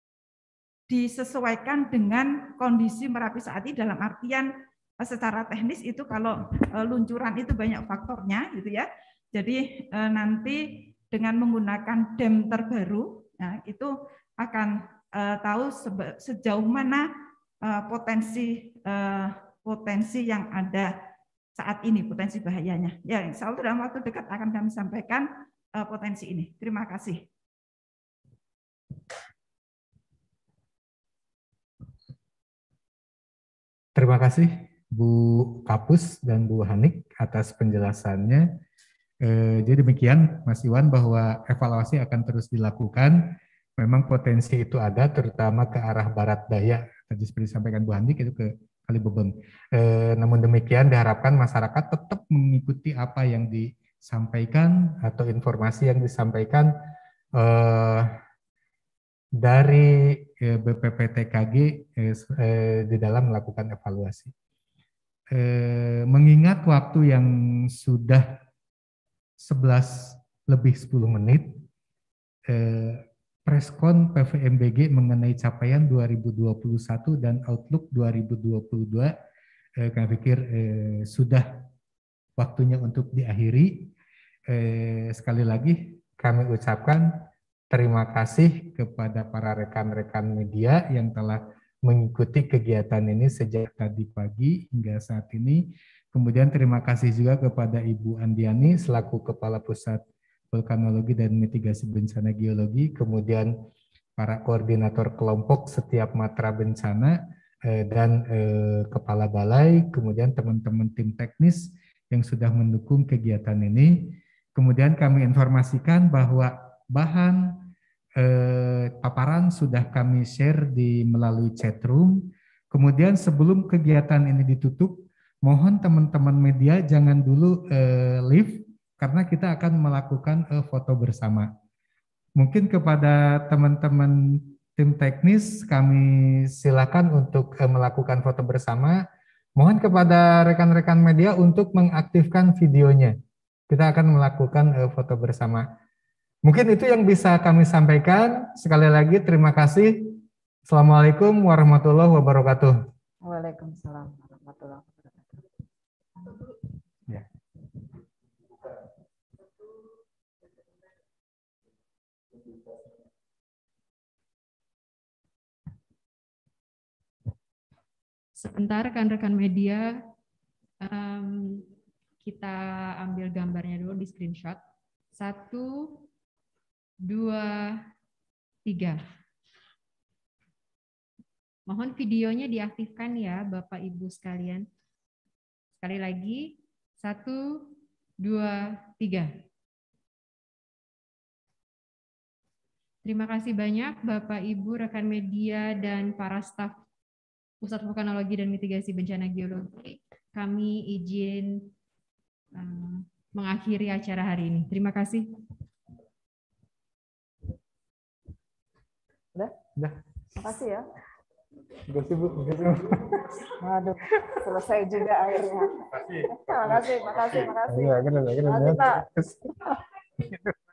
disesuaikan dengan kondisi Merapi saat ini dalam artian eh, secara teknis itu kalau eh, luncuran itu banyak faktornya gitu ya. Jadi eh, nanti dengan menggunakan dam terbaru, nah, itu akan uh, tahu sejauh mana uh, potensi uh, potensi yang ada saat ini, potensi bahayanya. Ya, insya Allah dalam waktu dekat akan kami sampaikan uh, potensi ini. Terima kasih. Terima kasih Bu Kapus dan Bu Hanik atas penjelasannya. Eh, jadi demikian Mas Iwan, bahwa evaluasi akan terus dilakukan. Memang potensi itu ada, terutama ke arah barat daya. Tadi seperti disampaikan Bu Handik itu ke Kalibebeng. Eh, namun demikian diharapkan masyarakat tetap mengikuti apa yang disampaikan atau informasi yang disampaikan eh, dari eh, B P P T K G eh, eh, di dalam melakukan evaluasi. Eh, mengingat waktu yang sudah sebelas lebih sepuluh menit, eh, preskon P V M B G mengenai capaian dua ribu dua puluh satu dan Outlook dua ribu dua puluh dua, eh, kami pikir eh, sudah waktunya untuk diakhiri. Eh, sekali lagi kami ucapkan terima kasih kepada para rekan-rekan media yang telah mengikuti kegiatan ini sejak tadi pagi hingga saat ini. Kemudian terima kasih juga kepada Ibu Andiani selaku Kepala Pusat Vulkanologi dan Mitigasi Bencana Geologi, kemudian para koordinator kelompok setiap matra bencana eh, dan eh, kepala balai, kemudian teman-teman tim teknis yang sudah mendukung kegiatan ini. Kemudian kami informasikan bahwa bahan eh, paparan sudah kami share di melalui chat room. Kemudian sebelum kegiatan ini ditutup, mohon teman-teman media jangan dulu eh, leave, karena kita akan melakukan uh, foto bersama. Mungkin kepada teman-teman tim teknis kami silakan untuk uh, melakukan foto bersama. Mohon kepada rekan-rekan media untuk mengaktifkan videonya. Kita akan melakukan uh, foto bersama. Mungkin itu yang bisa kami sampaikan. Sekali lagi terima kasih. Assalamualaikum warahmatullahi wabarakatuh. Waalaikumsalam warahmatullahi wabarakatuh. Ya. Sebentar rekan-rekan media, um, kita ambil gambarnya dulu di screenshot. Satu, dua, tiga. Mohon videonya diaktifkan ya Bapak Ibu sekalian. Sekali lagi, satu, dua, tiga. Terima kasih banyak Bapak Ibu, rekan media, dan para staf Pusat Vulkanologi dan Mitigasi Bencana Geologi. Kami izin uh, mengakhiri acara hari ini. Terima kasih. Udah? Udah. Makasih ya. Terima kasih Bu. Terima kasih. Waduh, selesai juga akhirnya. Terima kasih, terima kasih, terima kasih. Terima kasih, Terima kasih Pak.